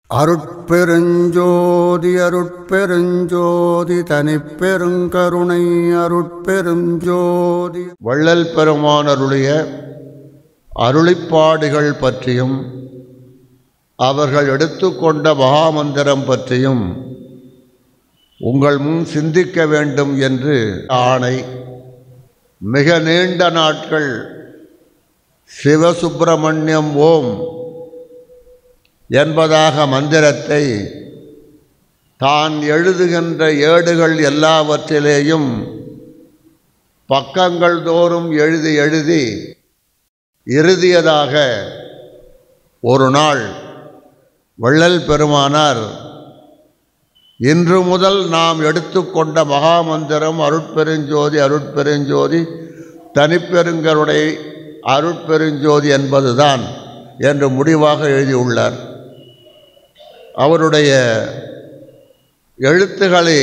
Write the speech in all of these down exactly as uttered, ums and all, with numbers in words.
அருட்பெருஞ்சோதி அருட்பெருஞ்சோதி தனிப்பெருங்கருணை அருட்பெருஞ்சோதி. வள்ளல் பெருமான் அருளிய அருளிப்பாடுகள் பற்றியும் அவர்கள் எடுத்துக்கொண்ட மகாமந்திரம் பற்றியும் உங்கள் முன் சிந்திக்க வேண்டும் என்று ஆணை. மிக நீண்ட நாட்கள் சிவசுப்பிரமணியம் ஓம் என்பதாக மந்திரத்தை தான் எழுதுகின்ற ஏடுகள் எல்லாவற்றிலேயும் பக்கங்கள் தோறும் எழுதி எழுதி இறுதியதாக ஒரு நாள் வள்ளல் பெருமானார் இன்று முதல் நாம் எடுத்துக்கொண்ட மகாமந்திரம் அருட்பெருஞ்சோதி அருட்பெருஞ்சோதி தனிப்பெருங்கருணை அருட்பெருஞ்சோதி என்பதுதான் என்று முடிவாக எழுதியுள்ளார். அவருடைய எழுத்துக்களை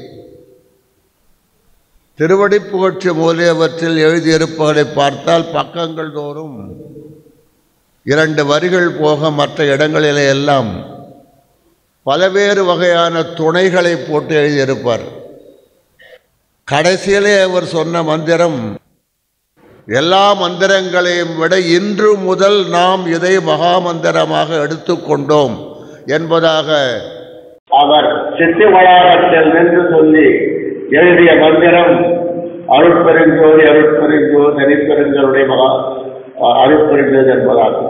திருவடி புகழ்ச்சி மூலியவற்றில் எழுதியிருப்பதை பார்த்தால் பக்கங்கள் தோறும் இரண்டு வரிகள் போக மற்ற இடங்களிலே எல்லாம் பல்வேறு வகையான துணைகளை போட்டு எழுதியிருப்பார். கடைசியிலே அவர் சொன்ன மந்திரம், எல்லா மந்திரங்களையும் விட இன்று முதல் நாம் இதை மகாமந்திரமாக எடுத்துக்கொண்டோம் என்பதாக அவர் சித்தி வளாகத்தில் நின்று சொல்லி எழுதிய மந்திரம் அருட்பெருஞ்சோதி அருட்பெருஞ்சோதி தனிப்பெருங்களுடைய மகா அருட்பெருஞ்சோதி என்பதாகும்.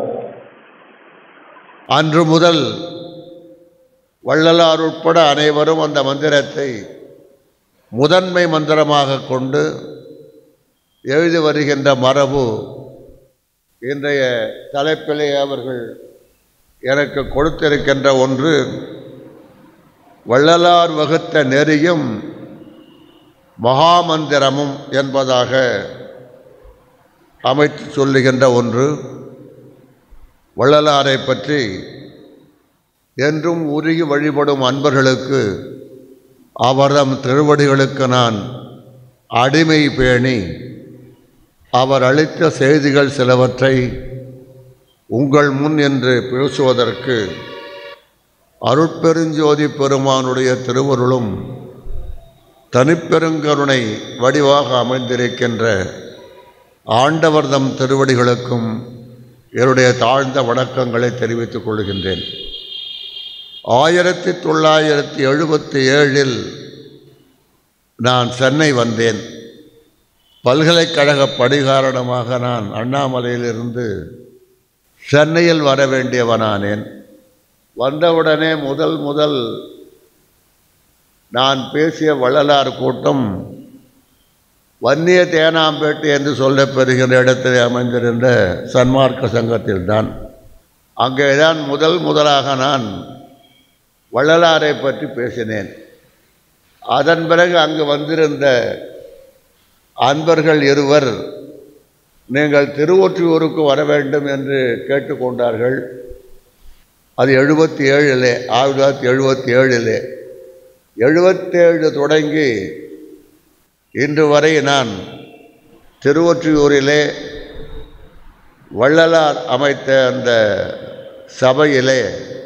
அன்று முதல் வள்ளலார் உட்பட அனைவரும் அந்த மந்திரத்தை முதன்மை மந்திரமாக கொண்டு எழுதி வருகின்ற மரபு இன்றைய தலைப்பிலே அவர்கள் எனக்கு கொடுத்திருக்கின்ற ஒன்று. வள்ளலார் வகுத்த நெறியும் மகாமந்திரமும் என்பதாக அமைத்து சொல்லுகின்ற ஒன்று. வள்ளலாரை பற்றி என்றும் உருகி வழிபடும் அன்பர்களுக்கு அவர்தம் திருவடிகளுக்கு நான் அடிமை பேணி அவர் அளித்த செய்திகள் சிலவற்றை உங்கள் முன் என்று பேசுவதற்கு அருட்பெருஞ்சோதி பெருமானுடைய திருவருளும் தனிப்பெருங்கருணை வடிவாக அமைந்திருக்கின்ற ஆண்டவர்தம் திருவடிகளுக்கும் என்னுடைய தாழ்ந்த வணக்கங்களை தெரிவித்துக் கொள்கின்றேன். ஆயிரத்தி தொள்ளாயிரத்தி எழுபத்தி ஏழில் நான் சென்னை வந்தேன். பல்கலைக்கழக பணி காரணமாக நான் அண்ணாமலையிலிருந்து சென்னையில் வர வேண்டியவனானேன். வந்தவுடனே முதல் முதல் நான் பேசிய வள்ளலார் கூட்டம் வன்னிய தேனாம்பேட்டை என்று சொல்லப்பெறுகின்ற இடத்தில் அமைந்திருந்த சன்மார்க்க சங்கத்தில்தான். அங்கேதான் முதல் முதலாக நான் வள்ளலாரை பற்றி பேசினேன். அதன் பிறகு அங்கு வந்திருந்த அன்பர்கள் இருவர் நீங்கள் திருவொற்றியூருக்கு வர வேண்டும் என்று கேட்டுக்கொண்டார்கள். அது எழுபத்தி ஏழிலே ஆயிரத்தி தொள்ளாயிரத்தி எழுபத்தி ஏழிலே எழுபத்தேழு தொடங்கி இன்று வரை நான் திருவொற்றியூரிலே வள்ளலார் அமைத்த அந்த சபையிலே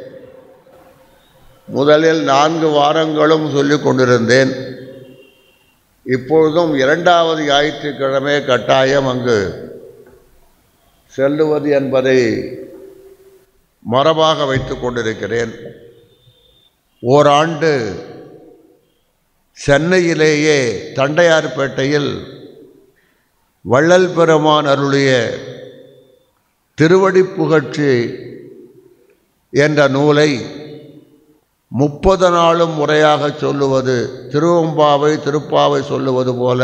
முதலில் நான்கு வாரங்களும் சொல்லிக் கொண்டிருந்தேன். இப்பொழுதும் இரண்டாவது ஞாயிற்றுக்கிழமை கட்டாயம் அங்கு செல்லுவது என்பதை மரபாக வைத்து கொண்டிருக்கிறேன். ஓராண்டு சென்னையிலேயே தண்டையார்பேட்டையில் வள்ளல் பெருமான் அருளிய திருவடி புகழ்ச்சி என்ற நூலை முப்பது நாளும் முறையாக சொல்லுவது, திருவம்பாவை திருப்பாவை சொல்லுவது போல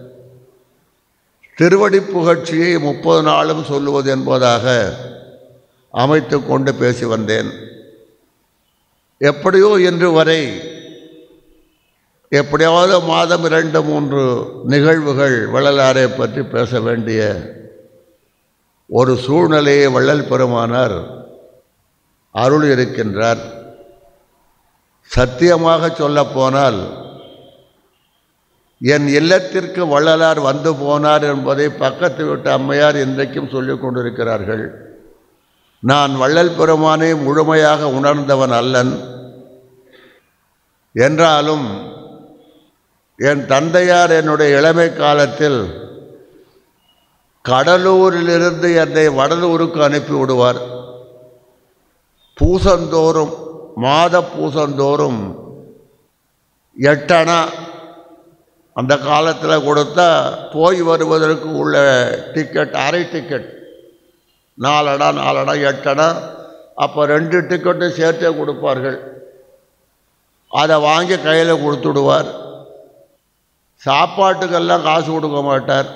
திருவடி புகழ்ச்சியை முப்பது நாளும் சொல்லுவது என்பதாக அமைத்து கொண்டு பேசி வந்தேன். எப்படியோ இன்று வரை எப்படியாவது மாதம் இரண்டு மூன்று நிகழ்வுகள் வள்ளலாரை பற்றி பேச வேண்டிய ஒரு சூழ்நிலையை வள்ளல் பெருமானார் அருள் இருக்கின்றார். சத்தியமாக சொல்லப்போனால் என் இல்லத்திற்கு வள்ளலார் வந்து போனார் என்பதை பக்கத்து வீட்டு அம்மையார் இன்றைக்கும் சொல்லிக் கொண்டிருக்கிறார்கள். நான் வள்ளல் பெருமானை முழுமையாக உணர்ந்தவன் அல்லன். என்றாலும் என் தந்தையார் என்னுடைய இளமை காலத்தில் கடலூரிலிருந்து என்னை வடலூருக்கு அனுப்பி விடுவார். பூசந்தோறும் மாத பூசந்தோறும் எட்டணா அந்த காலத்தில் கொடுத்தா போய் வருவதற்கு உள்ள டிக்கெட், அரை டிக்கெட், நாலடா நாலடா எட்டணா, அப்போ ரெண்டு டிக்கெட்டும் சேர்த்தே கொடுப்பார்கள். அதை வாங்கி கையில் கொடுத்துடுவார். சாப்பாட்டுக்கெல்லாம் காசு கொடுக்க மாட்டார்.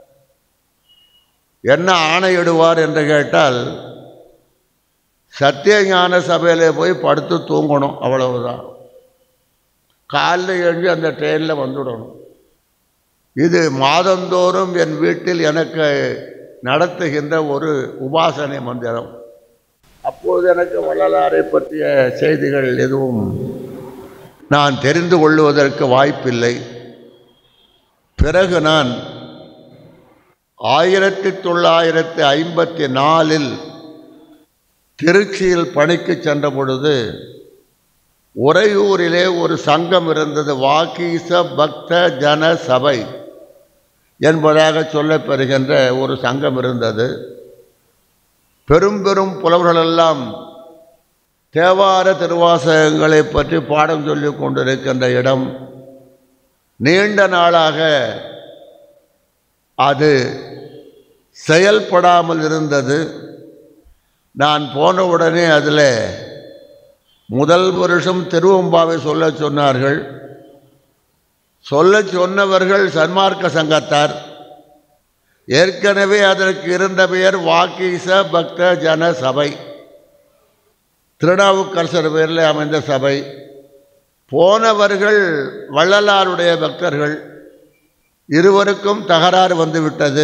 என்ன ஆணையிடுவார் என்று கேட்டால், சத்தியஞான சபையில் போய் படுத்து தூங்கணும், அவ்வளவுதான். காலையில் எழுந்து அந்த ட்ரெயினில் வந்துடணும். இது மாதந்தோறும் என் வீட்டில் எனக்கு நடத்துகின்ற ஒரு உபாசனை மந்திரம். அப்போது எனக்கு வள்ளலாரை பற்றிய செய்திகள் எதுவும் நான் தெரிந்து கொள்வதற்கு வாய்ப்பில்லை. பிறகு நான் ஆயிரத்தி தொள்ளாயிரத்தி ஐம்பத்தி நாலில் திருச்சியில் பணிக்கு சென்ற பொழுது உறையூரிலே ஒரு சங்கம் இருந்தது, வாகீச பக்த ஜன சபை என்பதாக சொல்லப்பெறுகின்ற ஒரு சங்கம் இருந்தது. பெரும் பெரும் புலவர்களெல்லாம் தேவார திருவாசகங்களை பற்றி பாடம் சொல்லி கொண்டிருக்கின்ற இடம். நீண்ட நாளாக அது செயல்படாமல் இருந்தது. நான் போன உடனே அதில் முதல் வருஷம் திருவம்பாவை சொல்ல சொன்னார்கள். சொல்ல சொன்னவர்கள் சன்மார்க்க சங்கத்தார். ஏற்கனவே அதற்கு இருந்த பெயர் வாகீச பக்த ஜன சபை, திருநாவுக்கரசர் பெயரில் அமைந்த சபை. போனவர்கள் வள்ளலாருடைய பக்தர்கள். இருவருக்கும் தகராறு வந்துவிட்டது.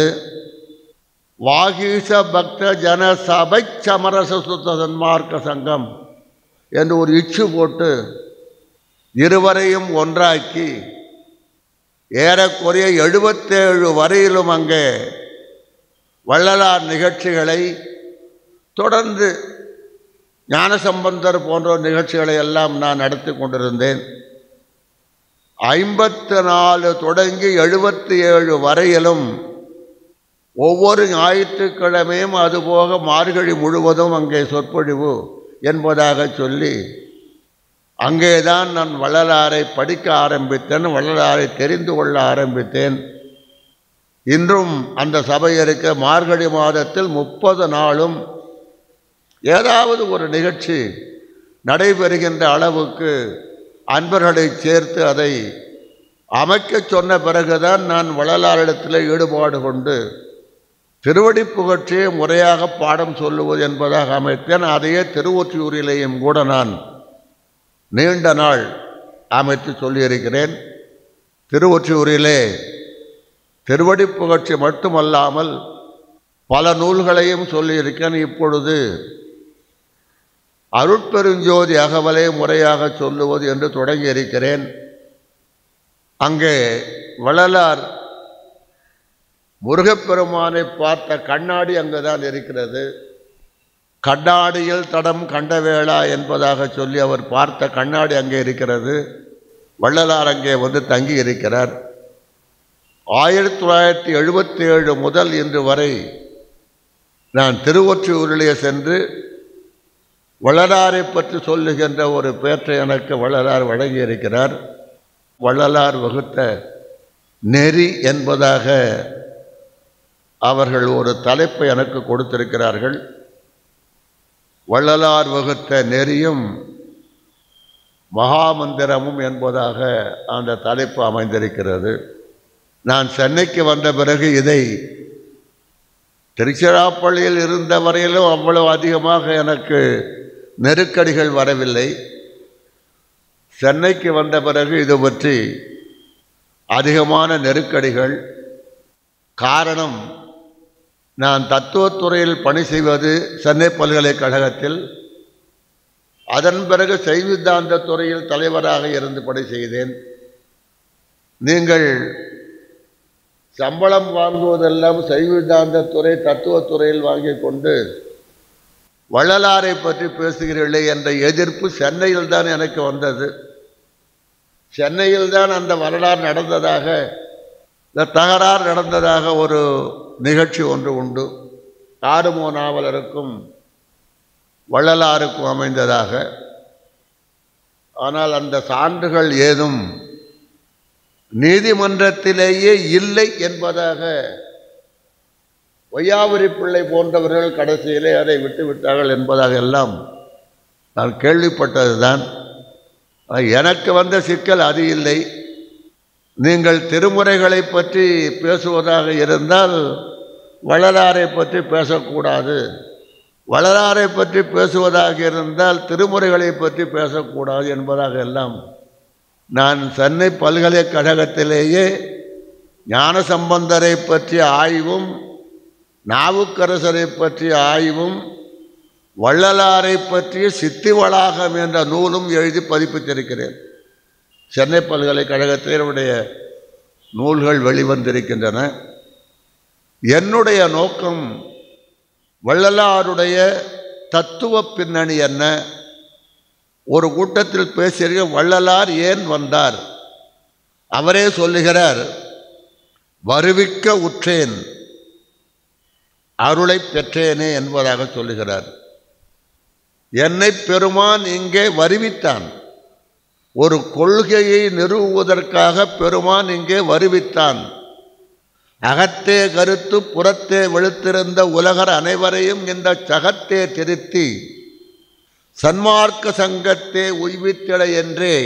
வாகீச பக்த ஜன சபை சமரச சுத்த சன்மார்க்க சங்கம் என்று ஒரு இச்சு போட்டு இருவரையும் ஒன்றாக்கி ஏறக்குறைய எழுபத்தேழு வரையிலும் அங்கே வள்ளலார் நிகழ்ச்சிகளை தொடர்ந்து ஞானசம்பந்தர் போன்ற நிகழ்ச்சிகளை எல்லாம் நான் நடத்தி கொண்டிருந்தேன். ஐம்பத்து நாலு தொடங்கி எழுபத்தி ஏழு வரையிலும் ஒவ்வொரு ஞாயிற்றுக்கிழமையும் அதுபோக மார்கழி முழுவதும் அங்கே சொற்பொழிவு என்பதாக சொல்லி அங்கேதான் நான் வள்ளலாரை படிக்க ஆரம்பித்தேன், வள்ளலாரை தெரிந்து கொள்ள ஆரம்பித்தேன். இன்றும் அந்த சபை இருக்க மார்கழி மாதத்தில் முப்பது நாளும் ஏதாவது ஒரு நிகழ்ச்சி நடைபெறுகின்ற அளவுக்கு அன்பர்களை சேர்த்து அதை அமைக்க சொன்ன பிறகுதான் நான் வள்ளலாரிடத்தில் ஈடுபாடு கொண்டு திருவடி புகழ்ச்சியை முறையாக பாடம் சொல்லுவது என்பதாக அமைத்தேன். அதையே திருவொற்றியூரிலேயும் கூட நான் நீண்ட நாள் அமைத்து சொல்லியிருக்கிறேன். திருவொற்றியூரிலே திருவடி புகழ்ச்சி மட்டுமல்லாமல் பல நூல்களையும் சொல்லியிருக்கேன். இப்பொழுது அருட்பெருஞ்சோதி அகவலை முறையாக சொல்லுவது என்று தொடங்கி இருக்கிறேன். அங்கே வள்ளலார் முருகப்பெருமானை பார்த்த கண்ணாடி அங்குதான் இருக்கிறது. கண்ணாடியில் தடம் கண்டவேளா என்பதாக சொல்லி அவர் பார்த்த கண்ணாடி அங்கே இருக்கிறது. வள்ளலார் அங்கே வந்து தங்கி இருக்கிறார். ஆயிரத்தி தொள்ளாயிரத்தி எழுபத்தி ஏழு முதல் இன்று வரை நான் திருவொற்றியூரிலே சென்று வள்ளலாரை பற்றி சொல்லுகின்ற ஒரு பேற்றை எனக்கு வள்ளலார் வழங்கியிருக்கிறார். வள்ளலார் வகுத்த நெறி என்பதாக அவர்கள் ஒரு தலைப்பை எனக்கு கொடுத்திருக்கிறார்கள். வள்ளலார் வகுத்த நெறியும் மகாமந்திரமும் என்பதாக அந்த தலைப்பு அமைந்திருக்கிறது. நான் சென்னைக்கு வந்த பிறகு இதை திருச்சிராப்பள்ளியில் இருந்த வரையிலும் அவ்வளவு அதிகமாக எனக்கு நெருக்கடிகள் வரவில்லை. சென்னைக்கு வந்த பிறகு இது பற்றி அதிகமான நெருக்கடிகள். காரணம், நான் தத்துவத்துறையில் பணி செய்வது சென்னை பல்கலைக்கழகத்தில், அதன் பிறகு சைவித்தாந்த துறையில் தலைவராக இருந்து பணி செய்தேன். நீங்கள் சம்பளம் வாங்குவதெல்லாம் சைவித்தாந்த துறை தத்துவத்துறையில் வாங்கி கொண்டு வள்ளலாரை பற்றி பேசுகிறீர்களே என்ற எதிர்ப்பு சென்னையில் தான் எனக்கு வந்தது. சென்னையில் தான் அந்த வரலாறு நடந்ததாக, இந்த தகராறு நடந்ததாக ஒரு நிகழ்ச்சி ஒன்று உண்டு. ஆறுமோ நாவலருக்கும் வள்ளலாருக்கும் அமைந்ததாக. ஆனால் அந்த சான்றுகள் ஏதும் நீதிமன்றத்திலேயே இல்லை என்பதாக வையாபுரி பிள்ளை போன்றவர்கள் கடைசியிலே அதை விட்டுவிட்டார்கள் என்பதாக எல்லாம் நான் கேள்விப்பட்டது தான். எனக்கு வந்த சிக்கல் அது இல்லை. நீங்கள் திருமுறைகளை பற்றி பேசுவதாக இருந்தால் வள்ளலாரை பற்றி பேசக்கூடாது, வள்ளலாரை பற்றி பேசுவதாக இருந்தால் திருமுறைகளை பற்றி பேசக்கூடாது என்பதாக எல்லாம் நான் சென்னை பல்கலைக்கழகத்திலேயே ஞானசம்பந்தரை பற்றிய ஆய்வும் நாவுக்கரசரை பற்றிய ஆய்வும் வள்ளலாரை பற்றிய சித்திவளாகம் என்ற நூலும் எழுதி பதிப்பித்திருக்கிறேன். சென்னை பல்கலைக்கழகத்தில் என்னுடைய நூல்கள் வெளிவந்திருக்கின்றன. என்னுடைய நோக்கம் வள்ளலாருடைய தத்துவ பின்னணி என்ன. ஒரு கூட்டத்தில் பேசிய வள்ளலார் ஏன் வந்தார்? அவரே சொல்லுகிறார், வருவிக்க உற்றேன் அருளை பெற்றேனே என்பதாக சொல்லுகிறார். என்னை பெருமான் இங்கே வருவித்தான். ஒரு கொள்கையை நிறுவுவதற்காக பெருமான் இங்கே வருவித்தான். அகத்தே கருத்து புறத்தே வெளுத்திருந்த உலகர் அனைவரையும் இந்த சகத்தே திருத்தி சன்மார்க்க சங்கத்தே உய்வித்திட என்றே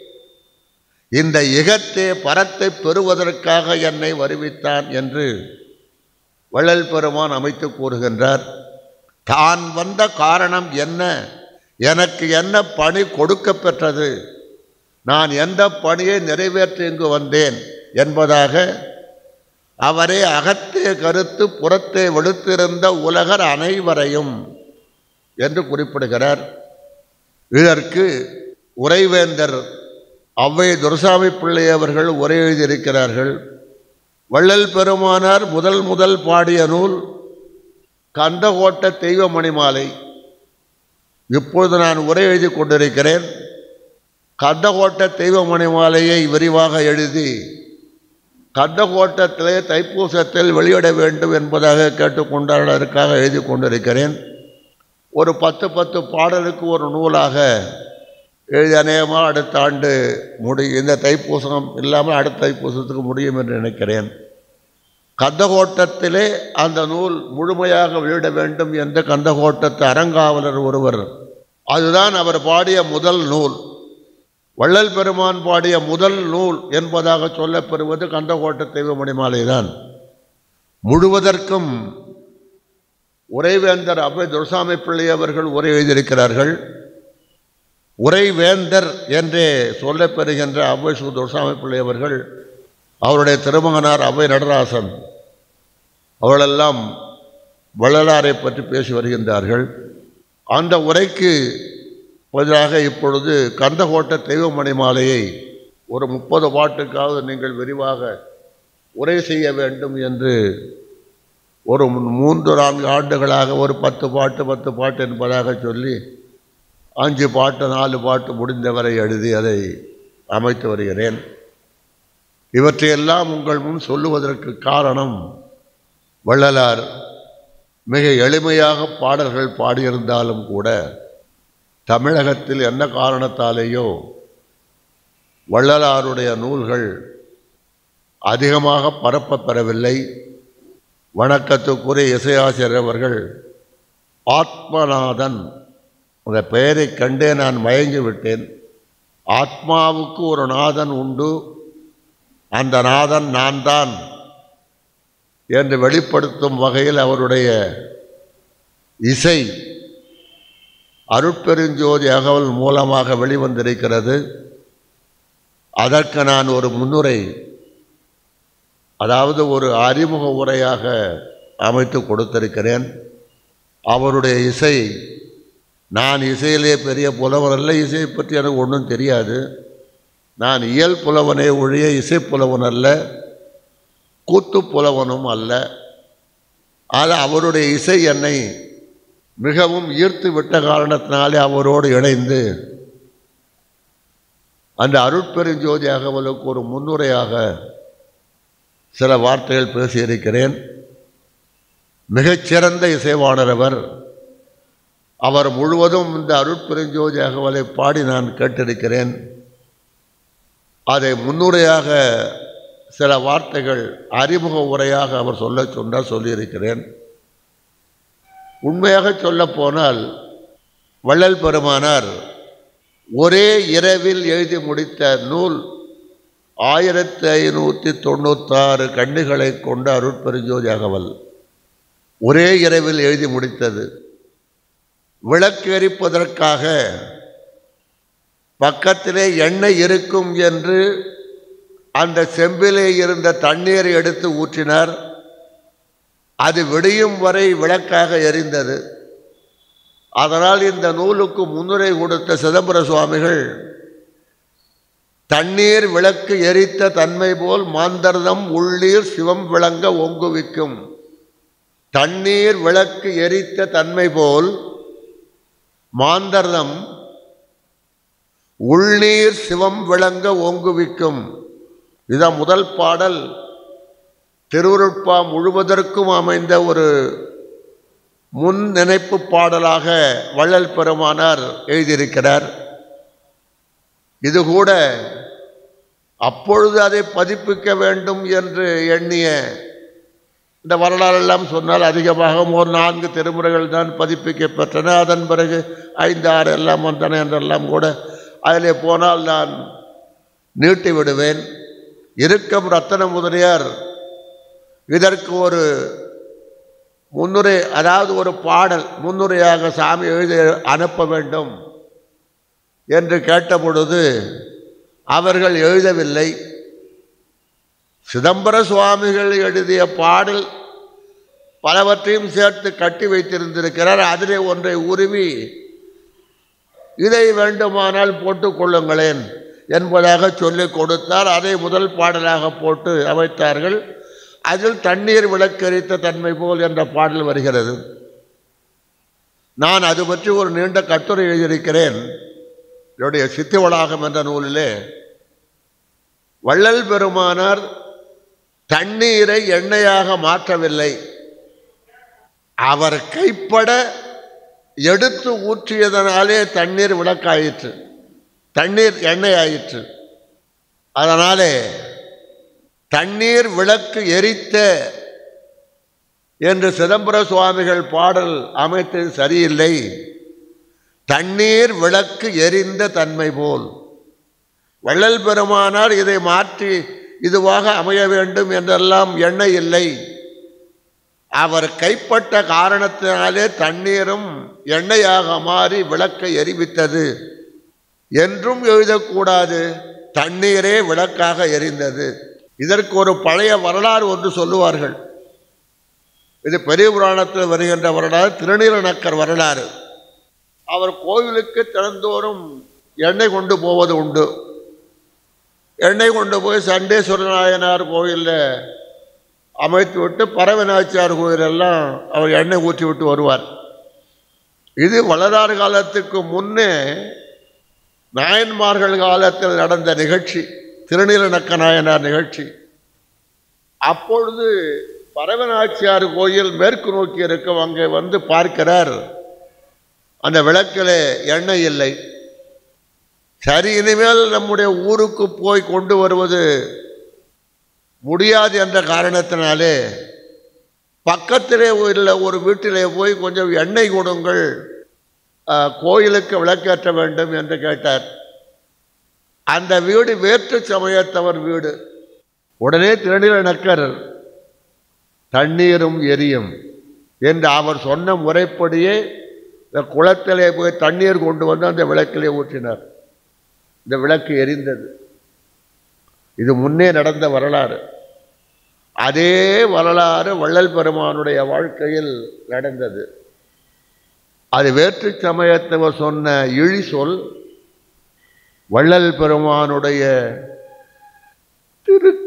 இந்த இகத்தே பரத்தை பெறுவதற்காக என்னை வருவித்தான் என்று வள்ளல் பெருமான் அமைத்து கூறுகின்றார். தான் வந்த காரணம் என்ன, எனக்கு என்ன பணி கொடுக்க பெற்றது, நான் எந்த பணியை நிறைவேற்ற இங்கு வந்தேன் என்பதாக அவரே அகத்தே கருத்து புறத்தே வெளுத்திருந்த உலகர் அனைவரையும் என்று குறிப்பிடுகிறார். இதற்கு உரைவேந்தர் ஔவை துரைசாமி பிள்ளை அவர்கள் உரை எழுதியிருக்கிறார்கள். வள்ளல் பெருமானார் முதல் முதல் பாடிய நூல் கந்தகோட்ட தெய்வ மணிமாலை. இப்பொழுது நான் உரை எழுதி கொண்டிருக்கிறேன். கந்தகோட்ட தெய்வ மணிமாலையை விரிவாக எழுதி கந்தகோட்டத்திலே தைப்பூசத்தில் வெளியிட வேண்டும் என்பதாக கேட்டுக்கொண்டார்களுக்காக எழுதி கொண்டிருக்கிறேன். ஒரு பத்து பத்து பாடலுக்கு ஒரு நூலாக எழுதி அநேகமாக அடுத்த ஆண்டு முடியும். இந்த தைப்பூசம் இல்லாமல் அடுத்த தைப்பூசத்துக்கு முடியும் என்று நினைக்கிறேன். கந்தகோட்டத்திலே அந்த நூல் முழுமையாக வெளியிட வேண்டும் என்று கந்தகோட்டத்து அறங்காவலர் ஒருவர், அதுதான் அவர் பாடிய முதல் நூல். வள்ளல் பெருமான் பாடிய முதல் நூல் என்பதாக சொல்லப்பெறுவது கந்தகோட்ட தெய்வ மணிமாலை தான். முழுவதற்கும் உரைவேந்தர் ஔவை துரைசாமி பிள்ளை அவர்கள் உரை எழுதியிருக்கிறார்கள். உரைவேந்தர் என்றே சொல்லப்பெறுகின்ற ஔவை சு துரைசாமி பிள்ளை அவர்கள், அவருடைய திருமகனார் ஔவை நடராசன் அவர்களெல்லாம் வள்ளலாரை பற்றி பேசி வருகின்றார்கள். அந்த உரைக்கு பதிலாக இப்பொழுது கந்தகோட்ட தெய்வ மணிமாலையை ஒரு முப்பது பாட்டுக்காவது நீங்கள் விரிவாக உரை செய்ய வேண்டும் என்று ஒரு மூன்று நான்கு ஆண்டுகளாக ஒரு பத்து பாட்டு பத்து பாட்டு என்பதாக சொல்லி அஞ்சு பாட்டு நாலு பாட்டு முடிந்தவரை எழுதி அதை அமைத்து வருகிறேன். இவற்றையெல்லாம் உங்கள் முன் சொல்லுவதற்கு காரணம், வள்ளலார் மிக எளிமையாக பாடல்கள் பாடியிருந்தாலும் கூட தமிழகத்தில் என்ன காரணத்தாலேயோ வள்ளலாருடைய நூல்கள் அதிகமாக பரப்ப பெறவில்லை. வணக்கத்துக்குரிய இசையாசிரியர் அவர்கள் ஆத்மநாதன் அந்த பெயரை கண்டே நான் மயங்கி விட்டேன். ஆத்மாவுக்கு ஒரு நாதன் உண்டு, அந்த நாதன் நான் தான் என்று வெளிப்படுத்தும் வகையில் அவருடைய இசை அருட்பெருஞ்சோதி அகவல் மூலமாக வெளிவந்திருக்கிறது. அதற்கு நான் ஒரு முன்னுரை, அதாவது ஒரு அறிமுக உரையாக அமைத்து கொடுத்திருக்கிறேன். அவருடைய இசை, நான் இசையிலே பெரிய புலவர் அல்ல, இசையை பற்றி எனக்கு ஒன்றும் தெரியாது. நான் இயல் புலவனே ஒழிய இசை புலவன் அல்ல, கூத்து புலவனும் அல்ல. ஆனால் அவருடைய இசை என்னை மிகவும் ஈர்த்து விட்ட காரணத்தினாலே அவரோடு இணைந்து அந்த அருட்பெருஞ்சோதி அகவலுக்கு ஒரு முன்னுரையாக சில வார்த்தைகள் பேசியிருக்கிறேன். மிகச்சிறந்த இசைவாணர் அவர். அவர் முழுவதும் இந்த அருட்பெருஞ்சோதி அகவலை பாடி நான் கேட்டிருக்கிறேன். அதை முன்னுரையாக சில வார்த்தைகள் அறிமுக உரையாக அவர் சொல்ல சொன்னால் சொல்லியிருக்கிறேன். உண்மையாக சொல்ல போனால் வள்ளல் பெருமானார் ஒரே இரவில் எழுதி முடித்த நூல் ஆயிரத்தி ஐநூற்றி தொண்ணூத்தாறு கண்ணிகளை கொண்ட அருட்பெருஞ்சோதி அகவல் ஒரே இரவில் எழுதி முடித்தது. விளக்கு எரிப்பதற்காக பக்கத்திலே எண்ணெய் இருக்கும் என்று அந்த செம்பிலே இருந்த தண்ணீரை எடுத்து ஊற்றினார். அது விடியும் வரை விளக்காக எரிந்தது. அதனால் இந்த நூலுக்கு முன்னுரை கொடுத்த சிதம்பர சுவாமிகள் தண்ணீர் விளக்கு எரித்த தன்மை போல் மாந்தர்தம் உள்ளீர் சிவம் விளங்க ஒங்குவிக்கும். தண்ணீர் விளக்கு எரித்த தன்மை போல் மாந்தர்தம் உள்நீர் சிவம் விளங்க ஓங்குவிக்கும். இதுதான் முதல் பாடல். திருவருட்பா முழுவதற்கும் அமைந்த ஒரு முன் நினைப்பு பாடலாக வள்ளல் பெருமானார் எழுதியிருக்கிறார். இது கூட அப்பொழுது அதை பதிப்பிக்க வேண்டும் என்று எண்ணிய இந்த வரலாறெல்லாம் சொன்னால் அதிகமாக ஒரு நான்கு திருமுறைகள் தான் பதிப்பிக்க பெற்றன. அதன் பிறகு ஐந்து ஆறு எல்லாம் வந்தன என்றெல்லாம் கூட அதிலே போனால் நான் நீட்டி விடுவேன். இருக்கும் ரத்தன முதலியார் இதற்கு ஒரு முன்னுரை, அதாவது ஒரு பாடல் முன்னுரையாக சாமி எழுதி அனுப்ப வேண்டும் என்று கேட்டபொழுது அவர்கள் எழுதவில்லை. சிதம்பர சுவாமிகள் எழுதிய பாடல் பலவற்றையும் சேர்த்து கட்டி வைத்திருந்திருக்கிறார். அதிலே ஒன்றை உருவி இதை வேண்டுமானால் போட்டுக்கொள்ளுங்களேன் என்பதாக சொல்லிக் கொடுத்தார். அதை முதல் பாடலாக போட்டு அமைத்தார்கள். அதில் தண்ணீர் விளக்கரித்த தன்மை போல் என்ற பாடல் வருகிறது. நான் அது பற்றி ஒரு நீண்ட கட்டுரை எழுதியிருக்கிறேன். என்னுடைய சித்தி வளாகம் என்ற நூலிலே வள்ளல் பெருமானார் தண்ணீரை எண்ணெயாக மாற்றவில்லை. அவர் கைப்பட எடுத்து ஊற்றியதனாலே தண்ணீர் விளக்காயிற்று, தண்ணீர் எண்ணெய் ஆயிற்று. அதனாலே தண்ணீர் விளக்கு எரித்த என்று சிதம்பர சுவாமிகள் பாடல் அமைத்தது சரியில்லை. தண்ணீர் விளக்கு எரிந்த தன்மை போல் வள்ளல் பெருமானார் இதை மாற்றி இதுவாக அமைய வேண்டும் என்றெல்லாம் எண்ணெய் இல்லை. அவர் கைப்பட்ட காரணத்தினாலே தண்ணீரும் எண்ணெயாக மாறி விளக்கை எரிவித்தது என்றும் எழுதக்கூடாது. தண்ணீரே விளக்காக எரிந்தது. இதற்கு ஒரு பழைய வரலாறு ஒன்று சொல்லுவார்கள். இது பெரிய புராணத்தில் வருகின்ற வரலாறு, திருநீலநக்கர் வரலாறு. அவர் கோவிலுக்கு தினந்தோறும் எண்ணெய் கொண்டு போவது உண்டு. எண்ணெய் கொண்டு போய் சண்டேஸ்வர நாயனார் கோயிலில் அமைத்து விட்டு பரவநாச்சியார் கோயிலெல்லாம் அவர் எண்ணெய் ஊற்றி விட்டு வருவார். இது வள்ளலார் காலத்துக்கு முன்னே நாயன்மார்கள் காலத்தில் நடந்த நிகழ்ச்சி, திருநீலநக்க நாயனார் நிகழ்ச்சி. அப்பொழுது பரவநாச்சியார் கோயில் மேற்கு நோக்கி இருக்கும். அங்கே வந்து பார்க்கிறார், அந்த விளக்கில் எண்ணெய் இல்லை. சரி, இனிமேல் நம்முடைய ஊருக்கு போய் கொண்டு வருவது முடியாது என்ற காரணத்தினாலே பக்கத்திலே உள்ள ஒரு வீட்டிலே போய் கொஞ்சம் எண்ணெய் கொடுங்கள், கோயிலுக்கு விளக்கேற்ற வேண்டும் என்று கேட்டார். அந்த வீடு வேற்று சமயத்தவர் வீடு. உடனே திருநீலநக்கர் தண்ணீரும் எரியும் என்று அவர் சொன்ன முறைப்படியே குளத்திலே போய் தண்ணீர் கொண்டு வந்து அந்த விளக்கிலே ஊற்றினார். இந்த விளக்கு எரிந்தது. இது முன்னே நடந்த வரலாறு. அதே வரலாறு வள்ளல் பெருமானுடைய வாழ்க்கையில் நடந்தது. அது வேற்று சமயத்தவர் சொன்ன இழி சொல் வள்ளல் பெருமானுடைய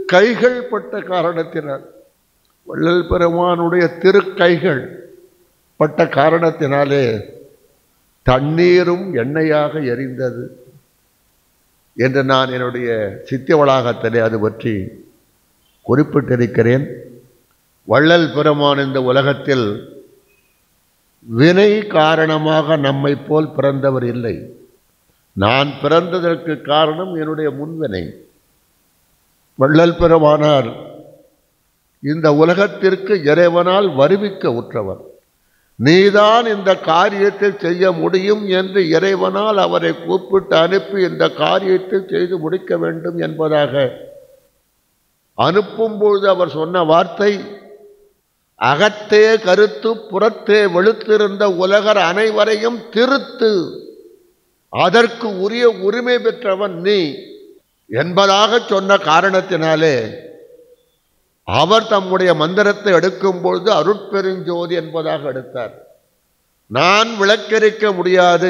திருக்கைகள் பட்ட காரணத்தினால், வள்ளல் பெருமானுடைய திருக்கைகள் பட்ட காரணத்தினாலே தண்ணீரும் எண்ணெயாக எரிந்தது என்று நான் என்னுடைய சித்திய வளாகத்திலே அது பற்றி குறிப்பிட்டிருக்கிறேன். வள்ளல் பெருமான் இந்த உலகத்தில் வினை காரணமாக நம்மை போல் பிறந்தவர் இல்லை. நான் பிறந்ததற்கு காரணம் என்னுடைய முன்வினை. வள்ளல் பெருமானார் இந்த உலகத்திற்கு இறைவனால் வருவிக்க உற்றவர். நீதான் இந்த காரியத்தை செய்ய முடியும் என்று இறைவனால் அவரை கூப்பிட்டு அனுப்பி இந்த காரியத்தை செய்து முடிக்க வேண்டும் என்பதாக அனுப்பும்பொழுது அவர் சொன்ன வார்த்தை, அகத்தே கருத்து புறத்தே வெளுத்திருந்த உலகர் அனைவரையும் திருத்து, அதற்கு உரிய உரிமை பெற்றவன் நீ என்பதாக சொன்ன காரணத்தினாலே அவர் தம்முடைய மந்திரத்தை எடுக்கும் பொழுது அருட்பெருஞ்சோதி என்பதாக எடுத்தார். நான் விளக்கரிக்க முடியாது,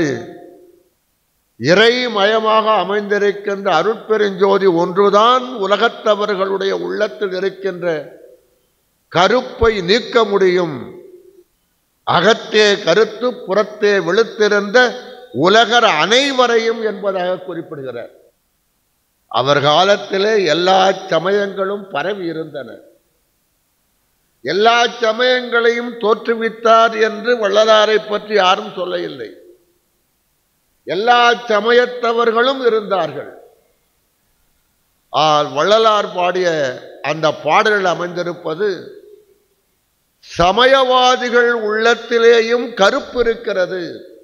இறைமயமாக அமைந்திருக்கின்ற அருட்பெருஞ்சோதி ஒன்றுதான் உலகத்தவர்களுடைய உள்ளத்தில் இருக்கின்ற கருப்பை நீக்க முடியும். அகத்தே கருத்து புறத்தே வெளுத்திருந்த உலகர் அனைவரையும் என்பதாக குறிப்பிடுகிறார். அவர் காலத்திலே எல்லா சமயங்களும் பரவி இருந்தன. எல்லா சமயங்களையும் தோற்றுவித்தார் என்று வள்ளலாரை பற்றி யாரும் சொல்ல இல்லை. எல்லா சமயத்தவர்களும் இருந்தார்கள். வள்ளலார் பாடிய அந்த பாடலில் அமைந்திருப்பது, சமயவாதிகள் உள்ளத்திலேயும் கருப்பு இருக்கிறது,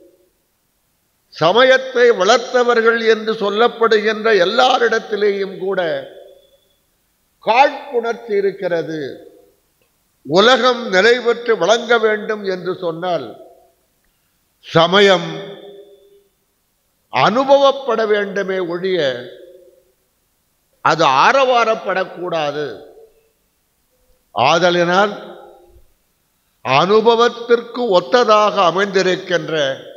சமயத்தை வளர்த்தவர்கள் என்று சொல்லப்படுகின்ற எல்லாரிடத்திலேயும் கூட காழ்ப்புணர்ச்சி இருக்கிறது. உலகம் நிலை பெற்று வழங்க வேண்டும் என்று சொன்னால் சமயம் அனுபவப்பட வேண்டுமே ஒழிய அது ஆரவாரப்படக்கூடாது. ஆதலினால் அனுபவத்திற்கு ஒத்ததாக அமைந்திருக்கின்ற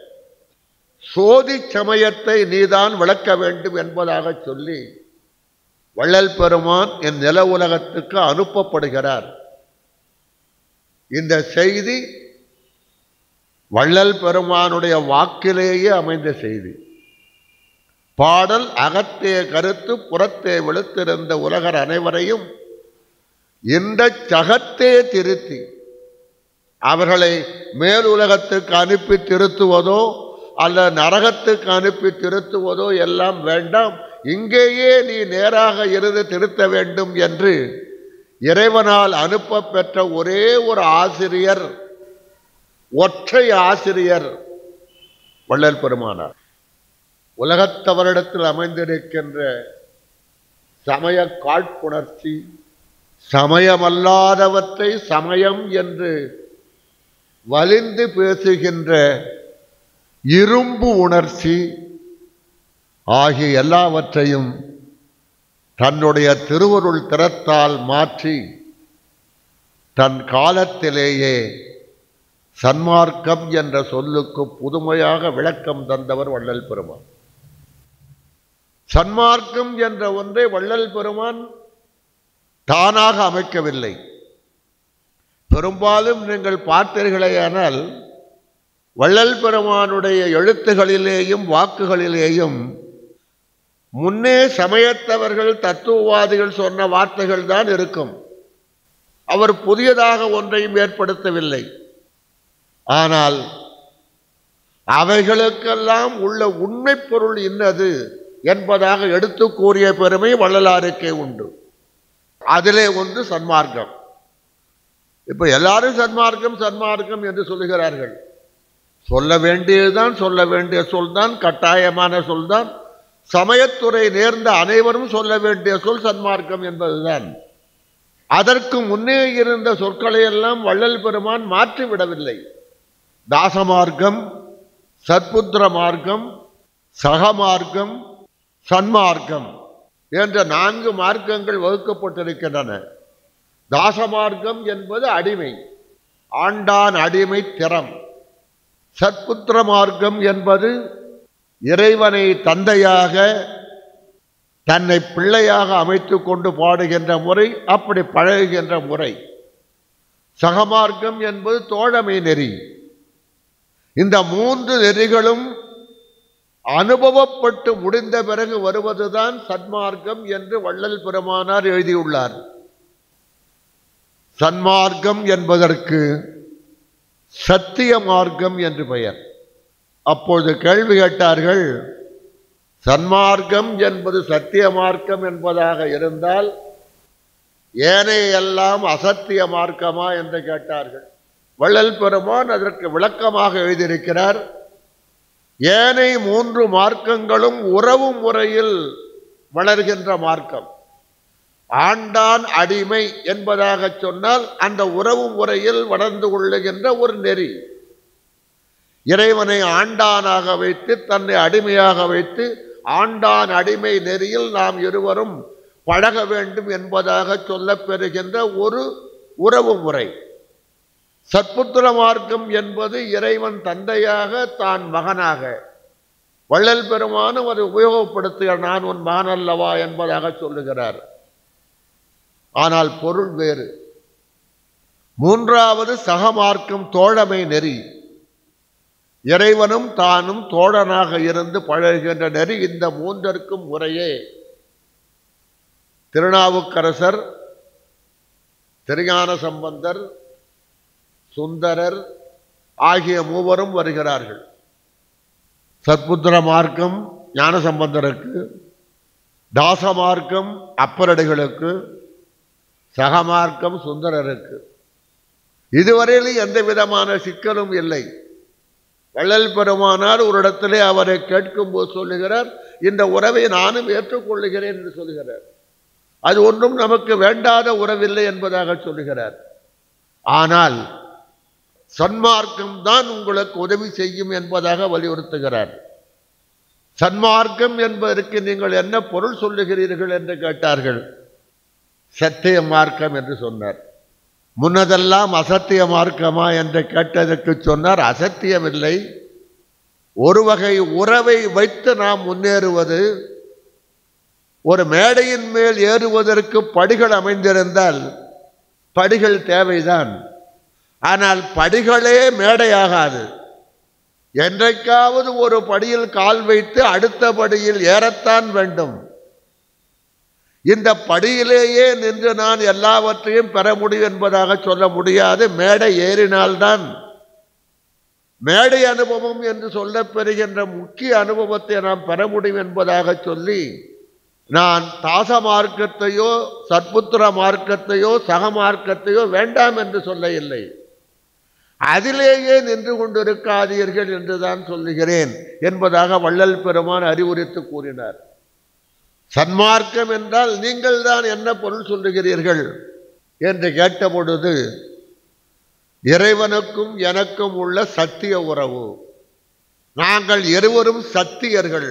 சோதி சமயத்தை நீதான் விளக்க வேண்டும் என்பதாக சொல்லி வள்ளல் பெருமான் என் நில உலகத்துக்கு அனுப்பப்படுகிறார். இந்த செய்தி வள்ளல் பெருமானுடைய வாக்கிலேயே அமைந்த செய்தி. பாடல், அகத்தே கருத்து புறத்தே வெளுத்திருந்த உலகர் அனைவரையும் இந்த சகத்தே திருத்தி, அவர்களை மேல் உலகத்துக்கு அனுப்பி திருத்துவதோ அல்ல நரகத்துக்கு அனுப்பி திருத்துவதோ எல்லாம் வேண்டாம், இங்கேயே நீ நேராக இருந்து திருத்த வேண்டும் என்று இறைவனால் அனுப்ப பெற்ற ஒரே ஒரு ஆசிரியர், ஒற்றை ஆசிரியர் வள்ளல் பெருமானார். உலகத்தவரிடத்தில் அமைந்திருக்கின்ற சமய காழ்ப்புணர்ச்சி, சமயமல்லாதவற்றை சமயம் என்று வலிந்து பேசுகின்ற இரும்பு உணர்ச்சி ஆகிய எல்லாவற்றையும் தன்னுடைய திருவருள் திறத்தால் மாற்றி தன் காலத்திலேயே சன்மார்க்கம் என்ற சொல்லுக்கு புதுமையாக விளக்கம் தந்தவர் வள்ளல் பெருமான். சன்மார்க்கம் என்ற ஒன்றை வள்ளல் பெருமான் தானாக அமைக்கவில்லை. பெரும்பாலும் நீங்கள் பார்த்தீர்களேயானால் வள்ளல் பெருமானுடைய எழுத்துகளிலேயும் வாக்குகளிலேயும் முன்னே சமயத்தவர்கள் தத்துவவாதிகள் சொன்ன வார்த்தைகள் தான் இருக்கும். அவர் புதியதாக ஒன்றையும் ஏற்படுத்தவில்லை. ஆனால் அவைகளுக்கெல்லாம் உள்ள உண்மை பொருள் இன்னது என்பதாக எடுத்து கூறிய பெருமை வள்ளலாருக்கே உண்டு. அதிலே ஒன்று சன்மார்க்கம். இப்ப எல்லாரும் சன்மார்க்கம் சன்மார்க்கம் என்று சொல்லுகிறார்கள். சொல்ல வேண்டியதுதான், சொல்ல வேண்டிய சொல்தான், கட்டாயமான சொல்தான். சமயத்துறை நேர்ந்த அனைவரும் சொல்ல வேண்டிய சொல் சன்மார்க்கம் என்பதுதான். அதற்கு முன்னே இருந்த சொற்களை எல்லாம் வள்ளல் பெருமான் மாற்றிவிடவில்லை. தாசமார்க்கம், சத்புத்திர மார்க்கம், சகமார்க்கம், சன்மார்க்கம் என்ற நான்கு மார்க்கங்கள் வகுக்கப்பட்டிருக்கின்றன. தாசமார்க்கம் என்பது அடிமை, ஆண்டான் அடிமை திறம். சத்புத்திர மார்க்கம் என்பது இறைவனை தந்தையாக தன்னை பிள்ளையாக அமைத்து கொண்டு பாடுகின்ற முறை, அப்படி பழகுகின்ற முறை. சகமார்க்கம் என்பது தோழமை நெறி. இந்த மூன்று நெறிகளும் அனுபவப்பட்டு முடிந்த பிறகு வருவதுதான் சன்மார்க்கம் என்று வள்ளல் பெருமானார் எழுதியுள்ளார். சன்மார்க்கம் என்பதற்கு சத்திய மார்க்கம் என்று பெயர். அப்பொழுது கேள்வி கேட்டார்கள், சன்மார்க்கம் என்பது சத்திய மார்க்கம் என்பதாக இருந்தால் ஏனையெல்லாம் அசத்திய மார்க்கமா என்று கேட்டார்கள். வள்ளல் பெருமான் அதற்கு விளக்கமாக எழுதியிருக்கிறார். ஏனை மூன்று மார்க்கங்களும் உறவு முறையில் வளர்கின்ற மார்க்கம். ஆண்டான் அடிமை என்பதாக சொன்னால் அந்த உறவு முறையில் வளர்ந்து கொள்ளுகின்ற ஒரு நெறி. இறைவனை ஆண்டானாக வைத்து தன்னை அடிமையாக வைத்து ஆண்டான் அடிமை நெறியில் நாம் இருவரும் பழக வேண்டும் என்பதாக சொல்லப்பெறுகின்ற ஒரு உறவு முறை. சத்புத்திர மார்க்கம் என்பது இறைவன் தந்தையாக தான் மகனாக. வள்ளல் பெருமானும் அதை உபயோகப்படுத்துகிற நான் உன் மகன் அல்லவா என்பதாக சொல்லுகிறார். ஆனால் பொருள் வேறு. மூன்றாவது சகமார்க்கம், தோழமை நெறி. இறைவனும் தானும் தோழனாக இருந்து பழகுகின்ற நெறி. இந்த மூன்றிற்கும் முறையே திருநாவுக்கரசர், திருஞான சம்பந்தர், சுந்தரர் ஆகிய மூவரும் வருகிறார்கள். சத்புத்திர மார்க்கம் ஞான சம்பந்தருக்கு, தாச மார்க்கம் அப்பரடிகளுக்கு, சகமார்க்கம் சுந்தரருக்கு. இதுவரையில் எந்த விதமான சிக்கலும் இல்லை. வள்ளல் பெருமானார் ஒரு இடத்திலே அவரை கேட்கும் போது சொல்லுகிறார், இந்த உறவை நானும் ஏற்றுக்கொள்ளுகிறேன் என்று சொல்லுகிறார். அது ஒன்றும் நமக்கு வேண்டாத உறவில்லை என்பதாக சொல்லுகிறார். ஆனால் சன்மார்க்கம் தான் உங்களுக்கு உதவி செய்யும் என்பதாக வலியுறுத்துகிறார். சன்மார்க்கம் என்பதற்கு நீங்கள் என்ன பொருள் சொல்லுகிறீர்கள் என்று கேட்டார்கள். சத்திய மார்க்கம் என்று சொன்னார். முன்னதெல்லாம் அசத்திய மார்க்கமா என்று கேட்டதற்கு சொன்னார், அசத்தியமில்லை. ஒரு வகை உறவை வைத்து நாம் முன்னேறுவது. ஒரு மேடையின் மேல் ஏறுவதற்கு படிகள் அமைந்திருந்தால் படிகள் தேவைதான். ஆனால் படிகளே மேடையாகாது. என்றைக்காவது ஒரு படியில் கால் வைத்து அடுத்த படியில் ஏறத்தான் வேண்டும். இந்த படியிலேயே நின்று நான் எல்லாவற்றையும் பெற முடியும் என்பதாக சொல்ல முடியாது. மேடை ஏறினால்தான் மேடை அனுபவம் என்று சொல்ல பெறுகின்ற முக்கிய அனுபவத்தை நாம் பெற முடியும் என்பதாக சொல்லி, நான் தாச மார்க்கத்தையோ சத்புத்திர மார்க்கத்தையோ சகமார்க்கத்தையோ வேண்டாம் என்று சொல்ல இல்லை. அதிலேயே நின்று கொண்டிருக்காதீர்கள் என்றுதான் சொல்லுகிறேன் என்பதாக வள்ளல் பெருமான் அறிவுரைத்து கூறினார். சன்மார்க்கம் என்றால் நீங்கள் தான் என்ன பொருள் சொல்லுகிறீர்கள் என்று கேட்டபொழுது, இறைவனுக்கும் எனக்கும் உள்ள சத்திய உறவு. நாங்கள் இருவரும் சத்தியர்கள்.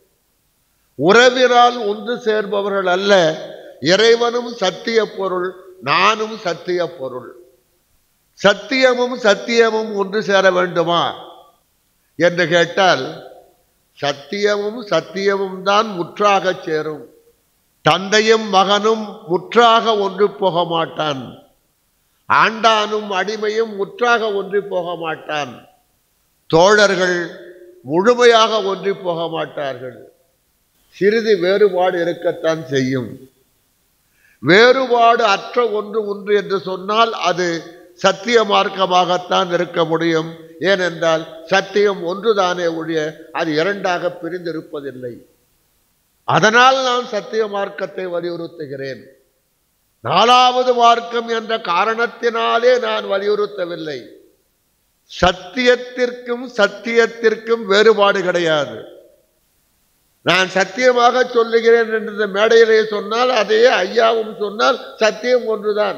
உறவினால் ஒன்று சேர்பவர்கள் அல்ல. இறைவனும் சத்திய பொருள், நானும் சத்திய பொருள். சத்தியமும் சத்தியமும் ஒன்று சேர வேண்டுமா என்று கேட்டால், சத்தியமும் சத்தியமும் தான் முற்றாக சேரும். தந்தையும் மகனும் முற்றாக ஒன்று போக மாட்டான். ஆண்டானும் அடிமையும் முற்றாக ஒன்றி போக மாட்டான். தோழர்கள் முழுமையாக ஒன்றி போக மாட்டார்கள். சிறிது வேறுபாடு இருக்கத்தான் செய்யும். வேறுபாடு அற்ற ஒன்று ஒன்று என்று சொன்னால் அது சத்திய மார்க்கமாகத்தான் இருக்க முடியும். ஏனென்றால் சத்தியம் ஒன்றுதானே ஒழிய அது இரண்டாக பிரிந்திருப்பதில்லை. அதனால் நான் சத்திய மார்க்கத்தை வலியுறுத்துகிறேன். நாலாவது மார்க்கம் என்ற காரணத்தினாலே நான் வலியுறுத்தவில்லை. சத்தியத்திற்கும் சத்தியத்திற்கும் வேறுபாடு கிடையாது. நான் சத்தியமாக சொல்லுகிறேன் என்று மேடையிலே சொன்னால், அதையே ஐயாவும் சொன்னால் சத்தியம் ஒன்றுதான்.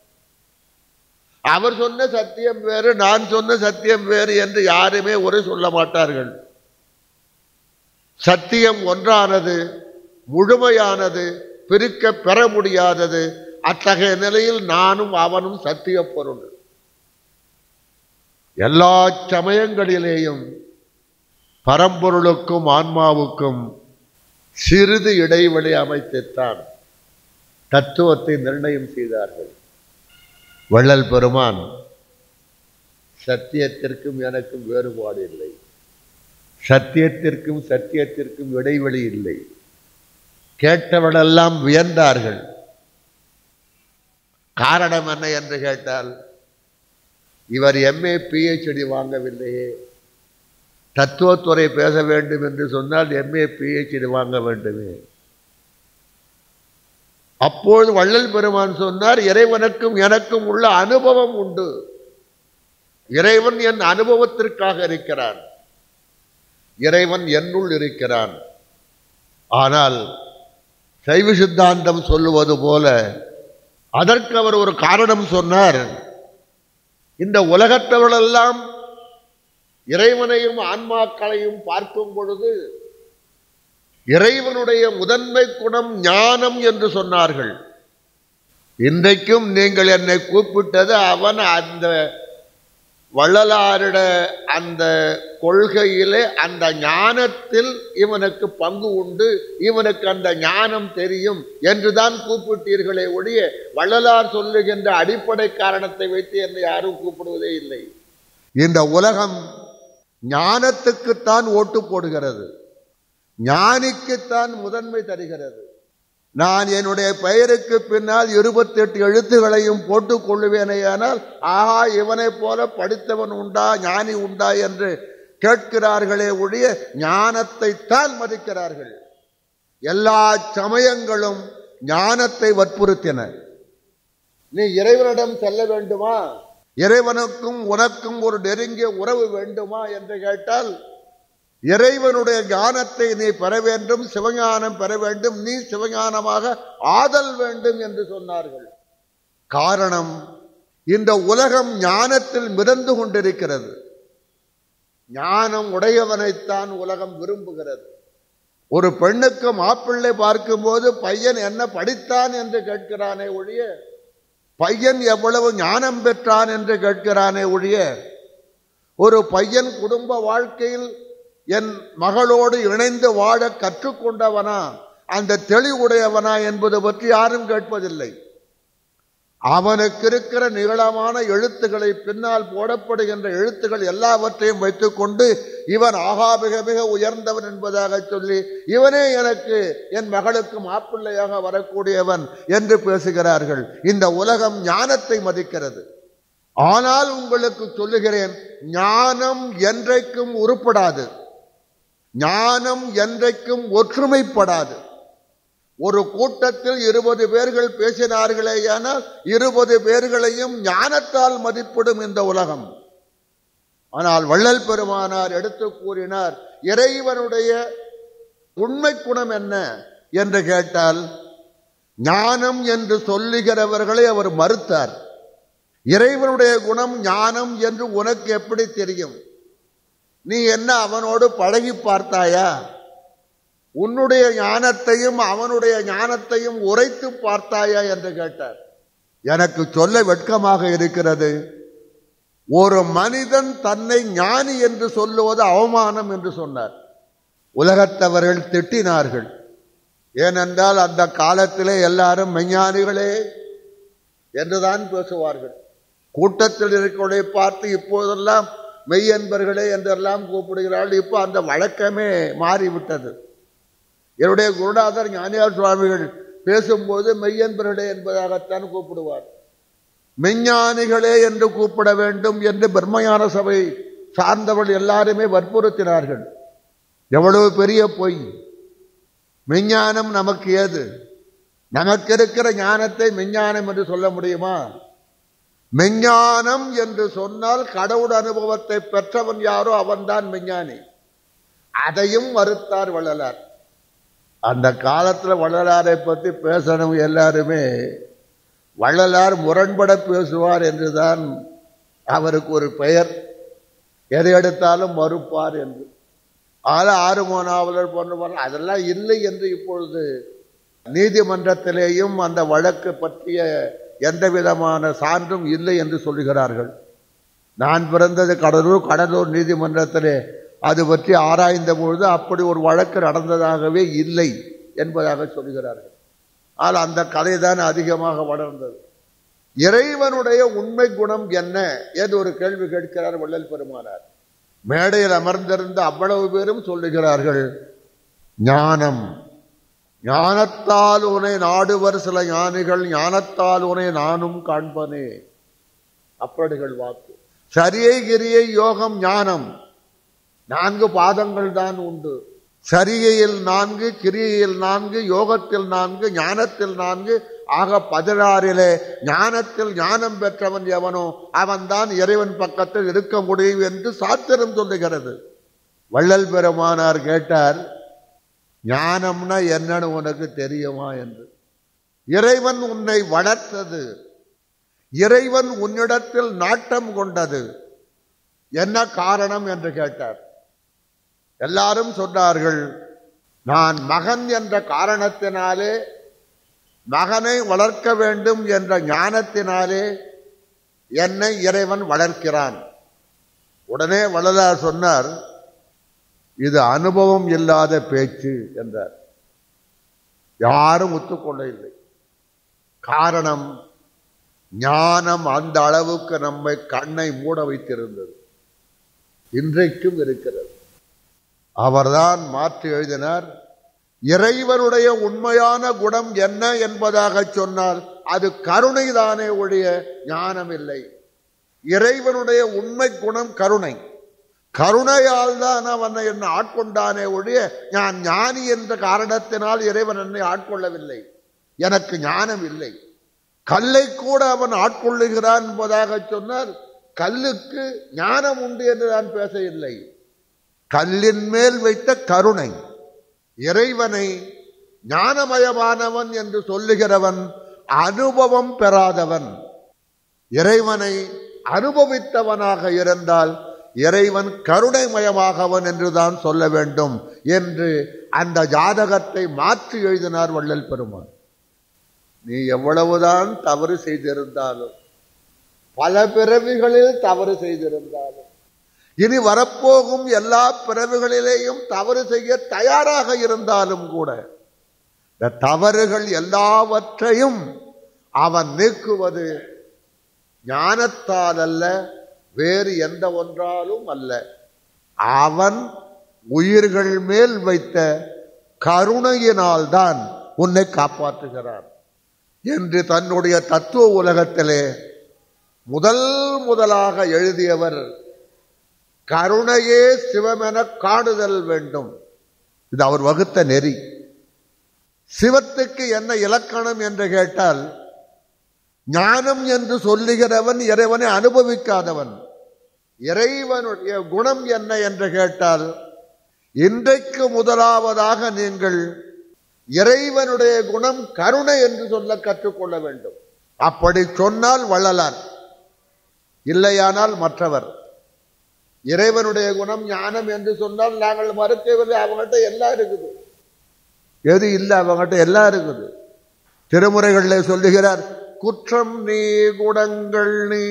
அவர் சொன்ன சத்தியம் வேறு, நான் சொன்ன சத்தியம் வேறு என்று யாருமே ஒரு சொல்ல மாட்டார்கள். சத்தியம் ஒன்றானது, முழுமையானது, பிரிக்க பெற முடியாதது. அத்தகைய நிலையில் நானும் அவனும் சத்திய பொருள். எல்லா சமயங்களிலேயும் பரம்பொருளுக்கும் ஆன்மாவுக்கும் சிறிது இடைவெளி அமைத்துத்தான் தத்துவத்தை நிர்ணயம் செய்தார்கள். வள்ளல் பெருமான் சத்தியத்திற்கும் எனக்கும் வேறுபாடு இல்லை. சத்தியத்திற்கும் சத்தியத்திற்கும் இடைவெளி இல்லை. கேட்டவனெல்லாம் வியந்தார்கள். காரணம் என்ன என்று கேட்டால், இவர் எம்ஏ பிஹெச்டி வாங்கவில்லையே. தத்துவத்துறை பேச வேண்டும் என்று சொன்னால் எம்ஏ பிஹெச்டி வாங்க வேண்டுமே. அப்பொழுது வள்ளல் பெருமான் சொன்னார், இறைவனுக்கும் எனக்கும் உள்ள அனுபவம் உண்டு. இறைவன் என் அனுபவத்திற்காக இருக்கிறான், இறைவன் என்னுள் இருக்கிறான். ஆனால் சைவ சித்தாந்தம் சொல்லுவது போல அதற்கு அவர் ஒரு காரணம் சொன்னார். இந்த உலகத்தவர்களெல்லாம் இறைவனையும் ஆன்மாக்களையும் பார்க்கும் பொழுது இறைவனுடைய முதன்மை குணம் ஞானம் என்று சொன்னார்கள். இன்றைக்கும் நீங்கள் என்னை கூப்பிட்டது அவன் அந்த வள்ளலாரிட அந்த கொள்கையிலே அந்த ஞானத்தில் இவனுக்கு பங்கு உண்டு, இவனுக்கு அந்த ஞானம் தெரியும் என்றுதான் கூப்பிட்டீர்களே ஒழிய வள்ளலார் சொல்லுகின்ற அடிப்படை காரணத்தை வைத்து என்னை யாரும் கூப்பிடுவதே இல்லை. இந்த உலகம் ஞானத்துக்குத்தான் ஓட்டு போடுகிறது, ஞானிக்குத்தான் முதன்மை தருகிறது. நான் என்னுடைய பெயருக்கு பின்னால் இருபத்தி எட்டு எழுத்துகளையும் போட்டுக் கொள்ளுவேனேயானால், ஆஹா இவனை போல படித்தவன் உண்டா, ஞானி உண்டா என்று கேட்கிறார்களே ஒழிய ஞானத்தை தான் மதிக்கிறார்கள். எல்லா சமயங்களும் ஞானத்தை வற்புறுத்தின. நீ இறைவனிடம் செல்ல வேண்டுமா, இறைவனுக்கும் உனக்கும் ஒரு நெருங்கிய உறவு வேண்டுமா என்று கேட்டால், இறைவனுடைய ஞானத்தை நீ பெற வேண்டும், சிவஞானம் பெற வேண்டும், நீ சிவஞானமாக ஆதல் வேண்டும் என்று சொன்னார்கள். காரணம், இந்த உலகம் ஞானத்தில் மிதந்து கொண்டிருக்கிறது. ஞானம் உடையவனைத்தான் உலகம் விரும்புகிறது. ஒரு பெண்ணுக்கு மாப்பிள்ளை பார்க்கும்போது பையன் என்ன படித்தான் என்று கேட்கிறானே ஒழிய, பையன் எவ்வளவு ஞானம் பெற்றான் என்று கேட்கிறானே ஒழிய, ஒரு பையன் குடும்ப வாழ்க்கையில் என் மகளோடு இணைந்து வாழ கற்றுக்கொண்டவனா, அந்த தெளிவுடையவனா என்பது பற்றி யாரும் கேட்பதில்லை. அவனுக்கு இருக்கிற நீளமான எழுத்துக்களை, பின்னால் போடப்படுகின்ற எழுத்துக்கள் எல்லாவற்றையும் வைத்துக் கொண்டு இவன் ஆகா மிக மிக உயர்ந்தவன் என்பதாக சொல்லி, இவனே எனக்கு என் மகளுக்கு மாப்பிள்ளையாக வரக்கூடியவன் என்று பேசுகிறார்கள். இந்த உலகம் ஞானத்தை மதிக்கிறது. ஆனால் உங்களுக்கு சொல்லுகிறேன், ஞானம் என்றைக்கும் உருப்படாது, ஞானம் என்றைக்கும் ஒற்றுமைப்படாது. ஒரு கூட்டத்தில் இருபது பேர்கள் பேசினார்களேயானால் இருபது பேர்களையும் ஞானத்தால் மதிப்பிடும் இந்த உலகம். ஆனால் வள்ளல் பெருமானார் எடுத்து கூறினார், இறைவனுடைய உண்மை குணம் என்ன என்று கேட்டால், ஞானம் என்று சொல்லுகிறவர்களை அவர் மறுத்தார். இறைவனுடைய குணம் ஞானம் என்று உனக்கு எப்படி தெரியும்? நீ என்ன அவனோடு பழகி பார்த்தாயா? உன்னுடைய ஞானத்தையும் அவனுடைய ஞானத்தையும் உரைத்து பார்த்தாயா என்று கேட்டார். எனக்கு சொல்ல வெட்கமாக இருக்கிறது. ஒரு மனிதன் தன்னை ஞானி என்று சொல்லுவது அவமானம் என்று சொன்னார். உலகத்தவர்கள் திட்டினார்கள். ஏனென்றால் அந்த காலத்திலே எல்லாரும் மெஞ்ஞானிகளே என்றுதான் பேசுவார்கள். கூட்டத்தில் இருக்கிறவர்களை பார்த்து இப்போதெல்லாம் மெய்யன்பர்களே என்றெல்லாம் கூப்பிடுகிறார்கள். இப்போ அந்த வழக்கமே மாறிவிட்டது. என்னுடைய குருநாதர் ஞானியார் சுவாமிகள் பேசும்போது மெய்யன்பர்களே என்பதாகத்தான் கூப்பிடுவார். மெஞ்ஞானிகளே என்று கூப்பிட வேண்டும் என்று பிரம்மஞான சபை சார்ந்தவர்கள் எல்லாருமே வற்புறுத்தினார்கள். எவ்வளவு பெரிய பொய்! மெஞ்ஞானம் நமக்கு ஏது? நமக்கு இருக்கிற ஞானத்தை மெஞ்ஞானம் என்று சொல்ல முடியுமா? மெஞ்ஞானம் என்று சொன்னால் கடவுள் அனுபவத்தை பெற்றவன் யாரோ அவன்தான் மெஞ்ஞானி. அதையும் மறுத்தார் வள்ளலார். அந்த காலத்தில் வள்ளலாரை பற்றி பேசணும் எல்லாருமே, வள்ளலார் முரண்பட பேசுவார் என்றுதான் அவருக்கு ஒரு பெயர். எதை எடுத்தாலும் மறுப்பார் என்று. ஆனால் ஆறுமோ நாவலர் போன்ற அதெல்லாம் இல்லை என்று இப்பொழுது நீதிமன்றத்திலேயும் அந்த வழக்கு பற்றிய எந்த விதமான சான்றும் இல்லை என்று சொல்லுகிறார்கள். நான் பிறந்தது கடலூர், கடலூர் நீதிமன்றத்திலே அது பற்றி ஆராய்ந்த பொழுது அப்படி ஒரு வழக்கு நடந்ததாகவே இல்லை என்பதாக சொல்கிறார்கள். ஆனால் அந்த கதை தான் அதிகமாக வளர்ந்தது. இறைவனுடைய உண்மை குணம் என்ன என்று ஒரு கேள்வி கேட்கிறார் வள்ளல் பெருமானார். மேடையில் அமர்ந்திருந்த அவ்வளவு பேரும் சொல்லுகிறார்கள், ஞானம். ஞானத்தால் உனை நாடுவர் சில ஞானிகள், ஞானத்தால் உனை நானும் காண்பனே. அப்படிகள் வாக்கு. சரியை கிரியை யோகம் ஞானம். நான்கு பாதங்கள் தான் உண்டு. சரிகையில் நான்கு, கிரியையில் நான்கு, யோகத்தில் நான்கு, ஞானத்தில் நான்கு, ஆக பதினாறிலே ஞானத்தில் ஞானம் பெற்றவன் எவனோ அவன்தான் இறைவன் பக்கத்தில் இருக்க முடியும் என்று சாத்திரம் சொல்லுகிறது. வள்ளல் பெருமானார் கேட்டார், ஞானம்னா என்னன்னு உனக்கு தெரியுமா என்று. இறைவன் உன்னை வளர்த்தது, இறைவன் உன்னிடத்தில் நாட்டம் கொண்டது, என்ன காரணம் என்று கேட்டார். எல்லாரும் சொன்னார்கள், நான் மகன் என்ற காரணத்தினாலே, மகனை வளர்க்க வேண்டும் என்ற ஞானத்தினாலே என்னை இறைவன் வளர்க்கிறான். உடனே வள்ளலார் சொன்னார், இது அனுபவம் இல்லாத பேச்சு என்றார். யாரும் ஒத்துக்கொள்ள இல்லை. காரணம், ஞானம் அந்த அளவுக்கு நம்மை கண்ணை மூட வைத்திருந்தது, இன்றைக்கும் இருக்கிறது. அவர்தான் மாற்றி எழுதினார், இறைவனுடைய உண்மையான குணம் என்ன என்பதாக சொன்னால் அது கருணைதானே ஒழிய ஞானம் இல்லை. இறைவனுடைய உண்மை குணம் கருணை. கருணையால் தான் அவன் என்னை ஆட்கொண்டானே ஒழிய நான் ஞானி என்ற காரணத்தினால் இறைவன் என்னை ஆட்கொள்ளவில்லை. எனக்கு ஞானம் இல்லை. கல்லை கூட அவன் ஆட்கொள்ளுகிறான் என்பதாக சொன்னால் கல்லுக்கு ஞானம் உண்டு என்று நான் பேச இல்லை. கல்லின் மேல் வைத்த கருணை. இறைவனை ஞானமயமானவன் என்று சொல்லுகிறவன் அனுபவம் பெறாதவன். இறைவனை அனுபவித்தவனாக இருந்தால் இறைவன் கருணைமயமாகவன் என்றுதான் சொல்ல வேண்டும் என்று அந்த ஜாதகத்தை மாற்றி எழுதினார் வள்ளல் பெருமான். நீ எவ்வளவுதான் தவறு செய்திருந்தாலும், பல பிறவிகளில் தவறு செய்திருந்தாலும், இனி வரப்போகும் எல்லா பிறவிகளிலேயும் தவறு செய்ய தயாராக இருந்தாலும் கூட இந்த தவறுகள் எல்லாவற்றையும் அவன் நீக்குவது ஞானத்தால் அல்ல, வேறு எந்த ஒன்றாலும் அல்ல. அவன் உயிர்கள் மேல் வைத்த கருணையினால்தான் உன்னை காப்பாற்றுகிறான் என்று தன்னுடைய தத்துவ உலகத்திலே முதல் முதலாக எழுதியவர் கருணையே சிவமென காணுதல் வேண்டும். இது அவர் வகுத்த நெறி. சிவத்துக்கு என்ன இலக்கணம் என்று கேட்டால், ஞானம் என்று சொல்லுகிறவன் இறைவனை அனுபவிக்காதவன். இறைவனுடைய குணம் என்ன என்று கேட்டால், இன்றைக்கு முதலாவதாக நீங்கள் இறைவனுடைய குணம் கருணை என்று சொல்ல கற்றுக்கொள்ள வேண்டும். அப்படி சொன்னால் வள்ளலார், இல்லையானால் மற்றவர். இறைவனுடைய குணம் ஞானம் என்று சொன்னால் நாங்கள் மறுக்கவில்லை. அவங்கள்ட்ட எல்லாம் இருக்குது. எது இல்லை? அவங்கள்ட்ட எல்லாம் இருக்குது. திருமுறைகளில் சொல்லுகிறார், குற்றம் நீ குணங்கள் நீ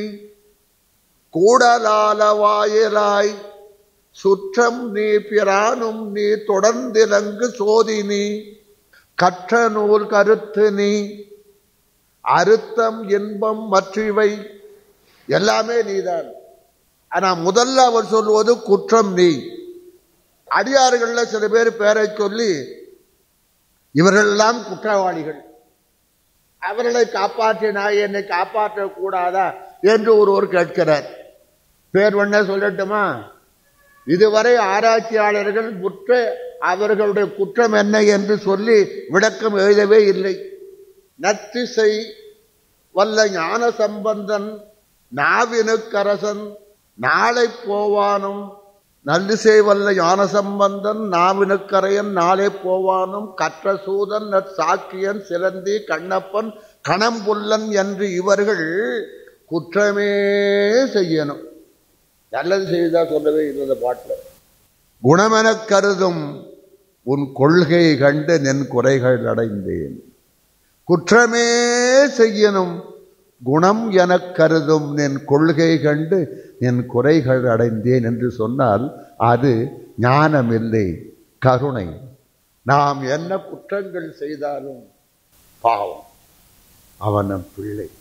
கூடலால வாயிலாய், சுற்றம் நீ பிரானும் நீ தொடர்ந்திலங்கு சோதி நீ, கற்ற நூல் கருத்து நீ, அறுத்தம் இன்பம் மற்றிவை எல்லாமே நீதான். ஆனா முதல்ல அவர் சொல்லுவது குற்றம் நீ. அடியார்கள்ல சில பேர் பேரை சொல்லி இவர்கள் எல்லாம் குற்றவாளிகள், அவர்களை காப்பாற்றினாய், என்னை காப்பாற்ற கூடாதா என்று ஒருவர் கேட்கிறார். பேர் ஒன்ன சொல்லட்டுமா? இதுவரை ஆராய்ச்சியாளர்கள் குற்ற அவர்களுடைய குற்றம் என்ன என்று சொல்லி விளக்கம் எழுதவே இல்லை. நத்திசை வல்ல ஞான சம்பந்தன் நாவினுக்கரசன் நாளை போவானும், நல்லிசை வல்ல ஞான சம்பந்தன் நாவினுக்கரையன் நாளை போவானும், கற்ற சூதன் சாக்கியன் சிலந்தி கண்ணப்பன் கணம்புல்லன் என்று இவர்கள் குற்றமே செய்யணும். நல்லது செய்தா சொல்லவே இந்த பாட்டில். குணமென கருதும் உன் கொள்கை கண்டு நின் குறைகள் அடைந்தேன். குற்றமே செய்யணும் குணம் என கருதும் நின் கொள்கை கண்டு என் குறைகள் அடைந்தேன் என்று சொன்னால் அது ஞானம் இல்லை, கருணை. நாம் என்ன குற்றங்கள் செய்தாலும் பாவம், அவன் நம் பிள்ளை,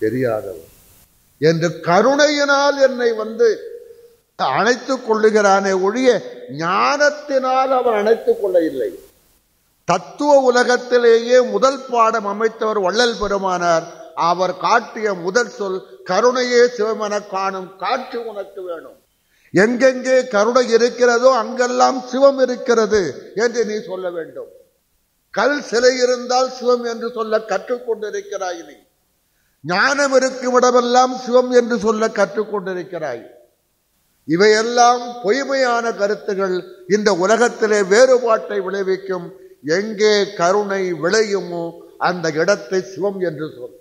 தெரியாதவன் என்று கருணையினால் என்னை வந்து அணைத்துக் கொள்ளுகிறானே ஒழிய ஞானத்தினால் அவன் அணைத்துக் கொள்ள இல்லை. தத்துவ உலகத்திலேயே முதல் பாடம் அமைத்தவர் வள்ளல் பெருமானார். அவர் காட்டிய முதல் சொல் கருணையே சிவமென காணும் காட்சி உனக்கு வேணும். எங்கெங்கே கருணை இருக்கிறதோ அங்கெல்லாம் சிவம் இருக்கிறது என்று நீ சொல்ல வேண்டும். கல் சிலை இருந்தால் சிவம் என்று சொல்ல கற்றுக்கொண்டிருக்கிறாய். நீ ஞானம் இருக்கும் இடமெல்லாம் சிவம் என்று சொல்ல கற்றுக்கொண்டிருக்கிறாய். இவையெல்லாம் பொய்மையான கருத்துகள் இந்த உலகத்திலே வேறுபாட்டை விளைவிக்கும். எங்கே கருணை விளையுமோ அந்த இடத்தை சிவம் என்று சொல்.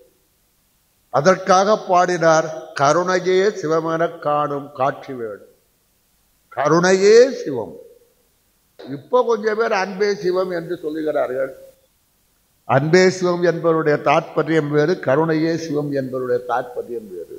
அதற்காக பாடினார் கருணையே சிவமென காணும் காட்சி வேணும். கருணையே சிவம். இப்போ கொஞ்சம் பேர் அன்பே சிவம் என்று சொல்லுகிறார்கள். அன்பே சிவம் என்பவருடைய தாற்பயம் வேறு, கருணையே சிவம் என்பவருடைய தாற்பயம் வேறு.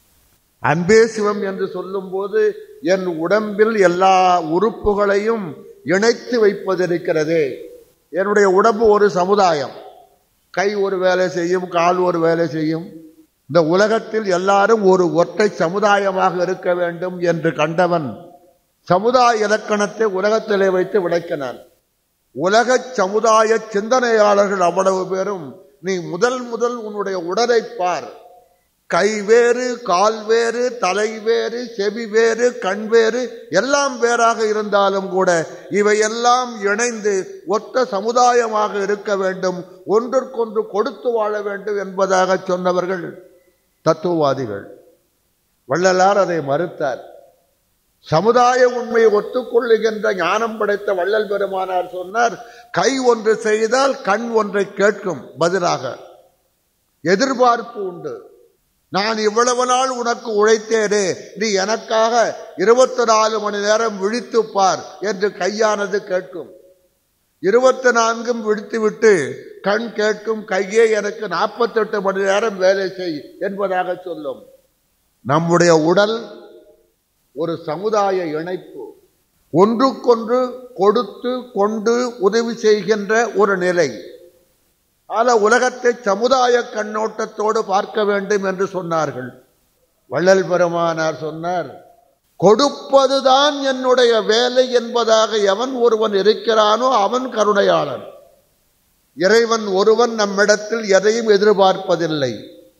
அன்பே சிவம் என்று சொல்லும் போது என் உடம்பில் எல்லா உறுப்புகளையும் இணைத்து வைப்பதிருக்கிறதே. என்னுடைய உடம்பு ஒரு சமுதாயம். கை ஒரு வேலை செய்யும், கால் ஒரு வேலை செய்யும். இந்த உலகத்தில் எல்லாரும் ஒரு ஒற்றை சமுதாயமாக இருக்க வேண்டும் என்று கண்டவன் சமுதாய இலக்கணத்தை உலகத்திலே வைத்து விளக்கினான். உலக சமுதாய சிந்தனையாளர்கள் அவ்வளவு பேரும் நீ முதல் முதல் உன்னுடைய உடலை பார். கை வேறு, கால் வேறு, தலை வேறு, செவி வேறு, கண் வேறு, எல்லாம் வேறாக இருந்தாலும் கூட இவையெல்லாம் இணைந்து ஒத்த சமுதாயமாக இருக்க வேண்டும், ஒன்றுக்கொன்று கொடுத்து வாழ வேண்டும் என்பதாக சொன்னவர்கள் தத்துவவாதிகள். வள்ளலார் அதை மறுத்தார். சமுதாய உண்மையை ஒத்துக்கொள்ளுகின்ற ஞானம் படைத்த வள்ளல் பெருமானார் சொன்னார், கை ஒன்று செய்தால் கண் ஒன்றை கேட்கும். பதிலாக எதிர்பார்ப்பு உண்டு. நான் இவ்வளவு நாள் உனக்கு உழைத்தேனே, நீ எனக்காக இருபத்தி நாலு மணி நேரம் விழித்து பார் என்று கையானது கேட்கும். இருபத்தி நான்கும் விழித்துவிட்டு கண் கேட்கும், கையே எனக்கு நாற்பத்தி எட்டு மணி நேரம் வேலை செய் என்பதாக சொல்லும். நம்முடைய உடல் ஒரு சமுதாய இணைப்பு, ஒன்றுக்கொன்று கொடுத்து கொண்டு உதவி செய்கின்ற ஒரு நிலை. ஆல உலகத்தை சமுதாய கண்ணோட்டத்தோடு பார்க்க வேண்டும் என்று சொன்னார்கள். வள்ளல் பெருமானார் சொன்னார், கொடுப்பதுதான் என்னுடைய வேலை என்பதாக எவன் ஒருவன் இருக்கிறானோ அவன் கருணையாளன். இறைவன் ஒருவன் நம்மிடத்தில் எதையும் எதிர்பார்ப்பதில்லை.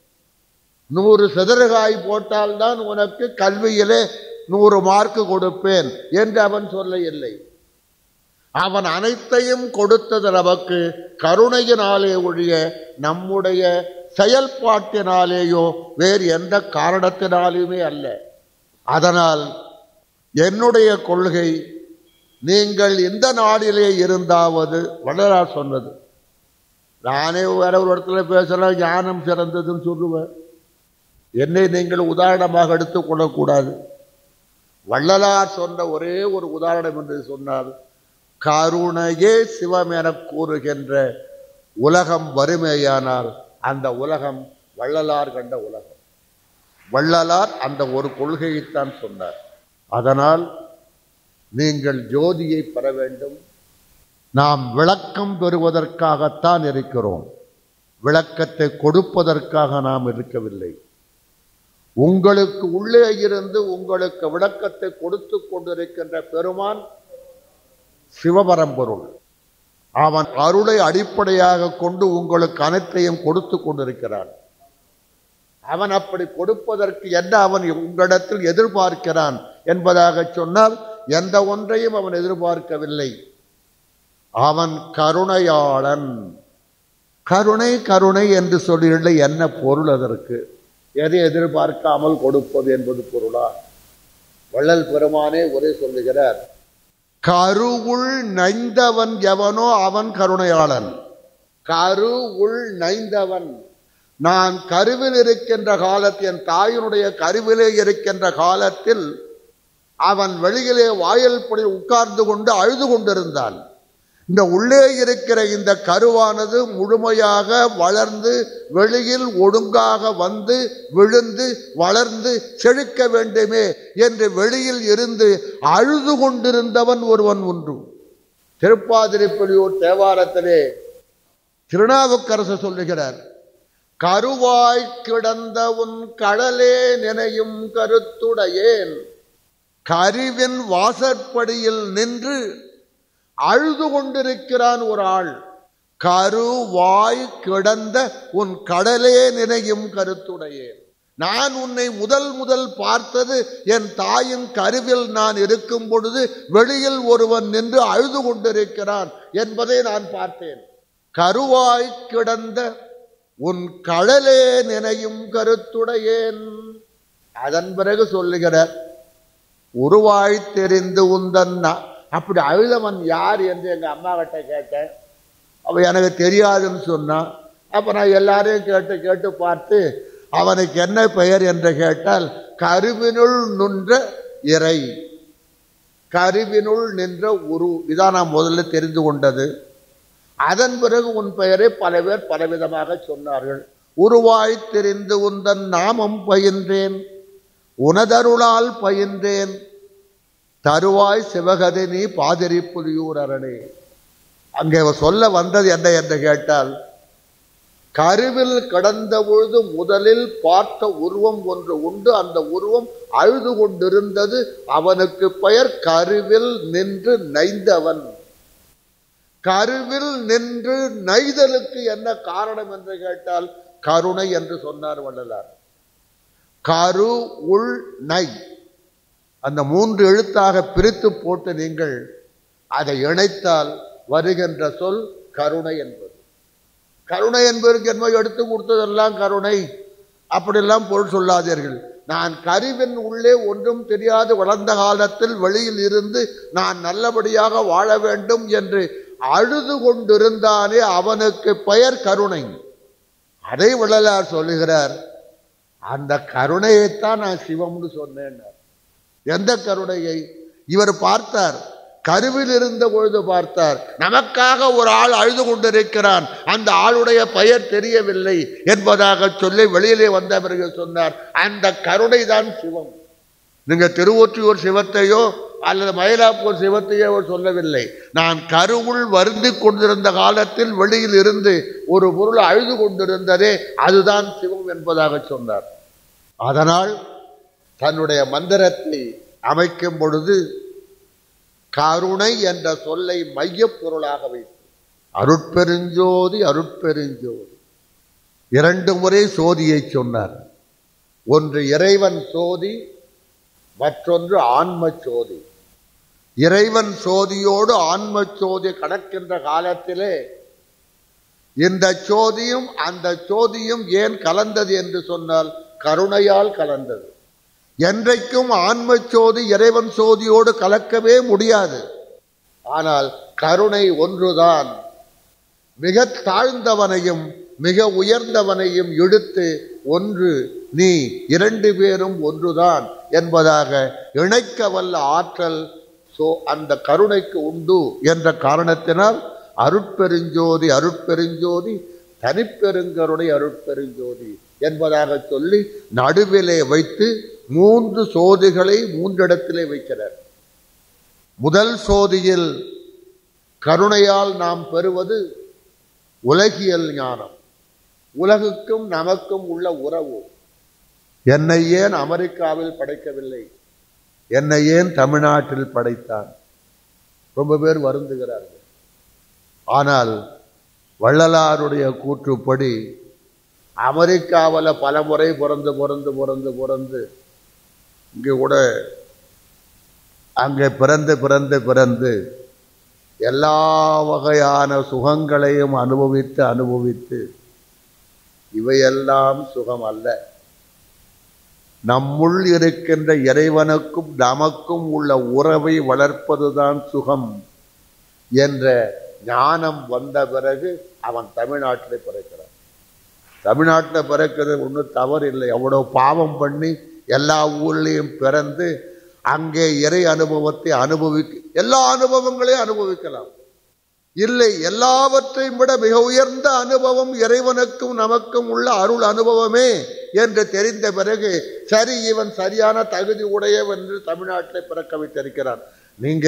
நூறு செதறுகாய் போட்டால்தான் உனக்கு கல்வியிலே நூறு மார்க்கு கொடுப்பேன் என்று அவன் சொல்ல இல்லை. அவன் அனைத்தையும் கொடுத்தது நமக்கு கருணையினாலே ஒழிய நம்முடைய செயல்பாட்டினாலேயோ வேறு எந்த காரணத்தினாலுமே அல்ல. அதனால் என்னுடைய கொள்கை, நீங்கள் இந்த நாடிலே இருந்தாவது வள்ளலார் சொன்னது. நானே வேற ஒரு இடத்துல பேசலாம், ஞானம் சிறந்ததுன்னு சொல்லுவேன். என்னை நீங்கள் உதாரணமாக எடுத்துக் கொள்ளக்கூடாது. வள்ளலார் சொன்ன ஒரே ஒரு உதாரணம் என்று சொன்னால், கருணையே சிவம் என கூறுகின்ற உலகம் வறுமையானால் அந்த உலகம் வள்ளலார் கண்ட உலகம். வள்ளலார் அந்த ஒரு கொள்கையைத்தான் சொன்னார். அதனால் நீங்கள் ஜோதியை பெற வேண்டும். நாம் விளக்கம் பெறுவதற்காகத்தான் இருக்கிறோம், விளக்கத்தை கொடுப்பதற்காக நாம் இருக்கவில்லை. உங்களுக்கு உள்ளே இருந்து உங்களுக்கு விளக்கத்தை கொடுத்து கொண்டிருக்கின்ற பெருமான் சிவபரம்பொருள். அவன் அருளை அடிப்படையாக கொண்டு உங்களுக்கு அனைத்தையும் கொடுத்து கொண்டிருக்கிறான். அவன் அப்படி கொடுப்பதற்கு என்ன அவன் உங்களிடத்தில் எதிர்பார்க்கிறான் என்பதாக சொன்னால் எந்த ஒன்றையும் அவன் எதிர்பார்க்கவில்லை. அவன் கருணையாளன். கருணை கருணை என்று சொல்லியுள்ள என்ன பொருள்? அதற்கு எதை எதிர்பார்க்காமல் கொடுப்பது என்பது பொருளா? வள்ளல் பெருமானே ஒரே சொல்லுகிறார், கருவுள் நைந்தவன் எவனோ அவன் கருணையாளன். கருவுள் நைந்தவன், நான் கருவில் இருக்கின்ற காலத்தில், என் தாயினுடைய கருவிலே இருக்கின்ற காலத்தில் அவன் வெளியிலே வாயில் படி உட்கார்ந்து கொண்டு அழுது கொண்டிருந்தான். இந்த உள்ளே இருக்கிற இந்த கருவானது முழுமையாக வளர்ந்து வெளியில் ஒழுங்காக வந்து விழுந்து வளர்ந்து செழிக்க வேண்டுமே என்று வெளியில் இருந்து அழுது கொண்டிருந்தவன் ஒருவன் உண்டு. திருப்பாதிரிப்புலியூர் தேவாரத்திலே திருநாவுக்கரசு சொல்லுகிறார், கருவாய் கிடந்த உன் கடலே நினையும் கருத்துடையேன். கருவின் வாசற்படியில் நின்று அழுது கொண்டிருக்கிறான் ஒரு ஆள். கருவாய் கிடந்த உன் கடலே நினையும் கருத்துடையேன். நான் உன்னை முதல் முதல் பார்த்தது என் தாயின் கருவில் நான் இருக்கும் பொழுது வெளியில் ஒருவன் நின்று அழுது கொண்டிருக்கிறான் என்பதை நான் பார்த்தேன். கருவாய் கிடந்த உன் கடலே நினையும் கருத்துடையேன். அதன் பிறகு சொல்லுகிறார், உருவாய் தெரிந்து உந்தன். அப்படி அழுதவன் யார் என்று எங்க அம்மா கிட்ட கேட்டேன். அவ எனக்கு தெரியாதுன்னு சொன்னான். அப்ப நான் எல்லாரையும் கேட்டு கேட்டு பார்த்து அவனுக்கு என்ன பெயர் என்று கேட்டால், கருவினுள் நின்ற இறை, கருவினுள் நின்ற உரு. இதான் நான் முதல்ல தெரிந்து கொண்டது. அதன் பிறகு உன் பெயரை பல பேர் பலவிதமாக சொன்னார்கள். உருவாய் தெரிந்து உந்தன் நாமம் பயின்றேன், உனதருளால் பயின்றேன், தருவாய் சிவகதை நீ பாதிரி புலியூர் அரணே. அங்கே சொல்ல வந்தது என்ன என்று கேட்டால், கருவில் கடந்த பொழுது முதலில் பார்த்த உருவம் ஒன்று உண்டு. அந்த உருவம் அழுது கொண்டிருந்தது. அவனுக்கு பெயர் கருவில் நின்று நைந்தவன். கருவில் நின்று நைதலுக்கு என்ன காரணம் என்று கேட்டால் கருணை என்று சொன்னார் வள்ளலார். கரு உள் நை, அந்த மூன்று எழுத்தாக பிரித்து போட்டு நீங்கள் அதை இணைத்தால் வருகின்ற சொல் கருணை என்பது. கருணை என்பதற்கு என்ன எடுத்து கொடுத்ததெல்லாம் கருணை, அப்படியெல்லாம் பொருள் சொல்லாதீர்கள். நான் கருவின் உள்ளே ஒன்றும் தெரியாது வளர்ந்த காலத்தில் வெளியில் இருந்து நான் நல்லபடியாக வாழ வேண்டும் என்று அழுது கொண்டிருந்தானே அவனுக்கு பெயர் கருணை. அதை வள்ளலார் சொல்லுகிறார், அந்த கருணையைத்தான் நான் சிவம்னு சொன்னேன். எந்த கருணையை? இவர் பார்த்தார், கருவில் இருந்த பொழுது பார்த்தார். நமக்காக ஒரு ஆள் அழுது கொண்டிருக்கிறான், அந்த ஆளுடைய பெயர் தெரியவில்லை என்பதாக சொல்லி வெளியிலே வந்த பிறகு சொன்னார், அந்த கருணை தான் சிவம். நீங்க திருவொற்றியூர் சிவத்தையோ அல்லது மயிலாப்பூர் சிவத்தையோ சொல்லவில்லை. நான் கருவுள் வருந்தி கொண்டிருந்த காலத்தில் வெளியில் இருந்து ஒரு பொருள் அழுது கொண்டிருந்ததே அதுதான் சிவம் என்பதாக சொன்னார். அதனால் தன்னுடைய மந்திரத்தை அமைக்கும் பொழுது கருணை என்ற சொல்லை மைய பொருளாக வைத்து அருட்பெருஞ்சோதி அருட்பெருஞ்சோதி இரண்டு முறை சோதியை சொன்னார். ஒன்று இறைவன் சோதி, மற்றொன்று ஆன்ம சோதி. இறைவன் சோதியோடு ஆன்ம சோதி கடக்கின்ற காலத்திலே இந்த சோதியும் அந்த சோதியும் ஏன் கலந்தது என்று சொன்னால் கருணையால் கலந்தது. என்றைக்கும் ஆன்ம சோதி இறைவன் சோதியோடு கலக்கவே முடியாது. ஆனால் கருணை ஒன்றுதான் மிக தாழ்ந்தவனையும் மிக உயர்ந்தவனையும் இழுத்து ஒன்று நீ இரண்டு பேரும் ஒன்றுதான் என்பதாக இணைக்க வல்ல ஆற்றல் சோ அந்த கருணைக்கு உண்டு என்ற காரணத்தினால் அருட்பெருஞ்சோதி அருட்பெருஞ்சோதி தனிப்பெருங்கருணை அருட்பெருஞ்சோதி என்பதாக சொல்லி நடுவிலே வைத்து மூன்று சோதிகளை மூன்றிடத்திலே வைக்கிறார். முதல் சோதியில் கருணையால் நாம் பெறுவது உலகியல் ஞானம், உலகுக்கும் நமக்கும் உள்ள உறவு. என்னை ஏன் அமெரிக்காவில் படைக்கவில்லை, என்னை ஏன் தமிழ்நாட்டில் படைத்தான்? ரொம்ப பேர் வருந்துகிறார்கள். ஆனால் வள்ளலாருடைய கூற்றுப்படி அமெரிக்காவில் பல முறை பிறந்து பிறந்து பிறந்து பிறந்து இங்கே கூட அங்கே பிறந்து பிறந்து பிறந்து எல்லா வகையான சுகங்களையும் அனுபவித்து அனுபவித்து இவையெல்லாம் சுகம் அல்ல. நம்முள் இருக்கின்ற இறைவனுக்கும் நமக்கும் உள்ள உறவை வளர்ப்பதுதான் சுகம் என்ற ஞானம் வந்த பிறகு அவன் தமிழ்நாட்டில் பிறக்கிறான். தமிழ்நாட்டில் பிறக்கிறது ஒன்றும் தவறு இல்லை. எவ்வளோ பாவம் பண்ணி எல்லா ஊர்லேயும் பிறந்து அங்கே இறை அனுபவத்தை அனுபவிக்க எல்லா அனுபவங்களையும் அனுபவிக்கலாம். இல்லை, எல்லாவற்றையும் விட மிக உயர்ந்த அனுபவம் இறைவனுக்கும் நமக்கும் உள்ள அருள் அனுபவமே என்று தெரிந்த பிறகு சரி இவன் சரியான தகுதி உடையவன் என்று தமிழ்நாட்டில் பிறக்க வைத்திருக்கிறான். நீங்க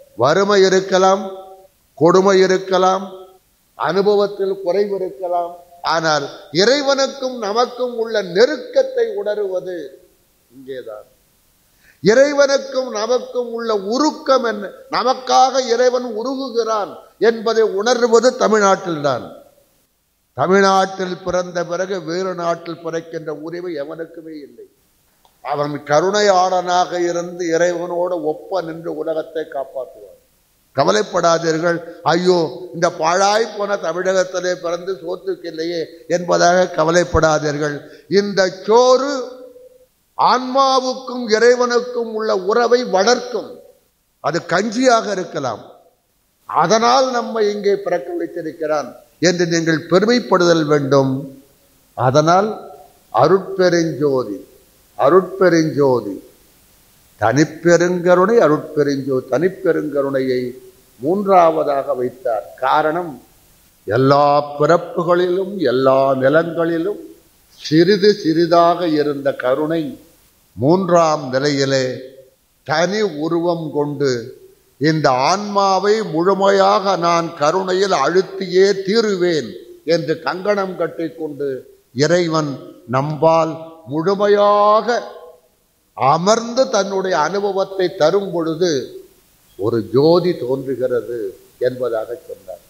வறுமை இருக்கலாம், கொடுமை இருக்கலாம், அனுபவத்தில் குறைவு இருக்கலாம், ஆனால் இறைவனுக்கும் நமக்கும் உள்ள நெருக்கத்தை உணருவது இங்கேதான். இறைவனுக்கும் நமக்கும் உள்ள உருக்கம் என்ன, நமக்காக இறைவன் உருகுகிறான் என்பதை உணர்வது தமிழ்நாட்டில்தான். தமிழ்நாட்டில் பிறந்த பிறகு வேறு நாட்டில் பிறக்கின்ற உரிமை எவனுக்குமே இல்லை. அவன் கருணையாளனாக இருந்து இறைவனோடு ஒப்ப நின்று உலகத்தை காப்பாற்றுவான். கவலைப்படாதீர்கள், ஐயோ இந்த பாழாய் போன தமிழகத்திலே பிறந்து சோத்துக்கு இல்லையே என்பதாக கவலைப்படாதீர்கள். இந்த சோறு ஆன்மாவுக்கும் இறைவனுக்கும் உள்ள உறவை வளர்க்கும். அது கஞ்சியாக இருக்கலாம். அதனால் நம்மை இங்கே பிறக்க வைத்திருக்கிறான் என்று நீங்கள் பெருமைப்படுதல் வேண்டும். அதனால் அருட்பெருஞ்சோதி அருட்பெருஞ்சோதி தனிப்பெருங்கருணை அருட்பெருஞ்சோதி தனிப்பெருங்கருணையை மூன்றாவதாக வைத்தார். காரணம், எல்லா பிறப்புகளிலும் எல்லா நிலங்களிலும் சிறிது சிறிதாக இருந்த கருணை மூன்றாம் நிலையிலே தனி உருவம் கொண்டு இந்த ஆன்மாவை முழுமையாக நான் கருணையில் அழுத்தியே தீருவேன் என்று கங்கணம் கட்டிக்கொண்டு இறைவன் நம்பால் முழுமையாக அமர்ந்து தன்னுடைய அனுபவத்தை தரும் பொழுது ஒரு ஜோதி தோன்றுகிறது என்பதாக சொன்னார்.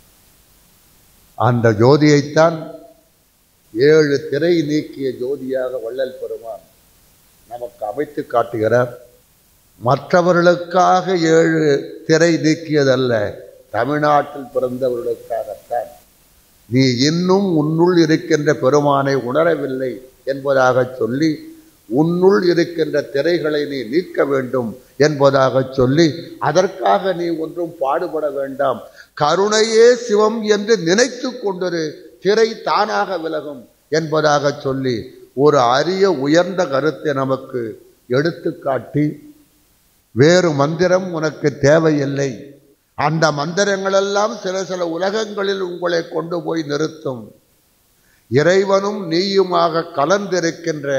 அந்த ஜோதியைத்தான் ஏழு திரை நீக்கிய ஜோதியாக வள்ளல் பெருமான் நமக்கு அமைத்து காட்டுகிறார். மற்றவர்களுக்காக ஏழு திரை நீக்கியதல்ல, தமிழ்நாட்டில் பிறந்தவர்களுக்காகத்தான். நீ இன்னும் உன்னுள் இருக்கின்ற பெருமானை உணரவில்லை என்பதாக சொல்லி உன்னுள் இருக்கின்ற திரைகளை நீ நீக்க வேண்டும் என்பதாக சொல்லி அதற்காக நீ ஒன்றும் பாடுபட வேண்டாம், கருணையே சிவம் என்று நினைத்து கொண்டிரு, திரை தானாக விலகும் என்பதாக சொல்லி ஒரு அரிய உயர்ந்த கருத்தை நமக்கு எடுத்து காட்டி, வேறு மந்திரம் உனக்கு தேவையில்லை, அந்த மந்திரங்களெல்லாம் சில சில உலகங்களில் உங்களை கொண்டு போய் நிறுத்தும், இறைவனும் நீயுமாக கலந்திருக்கின்ற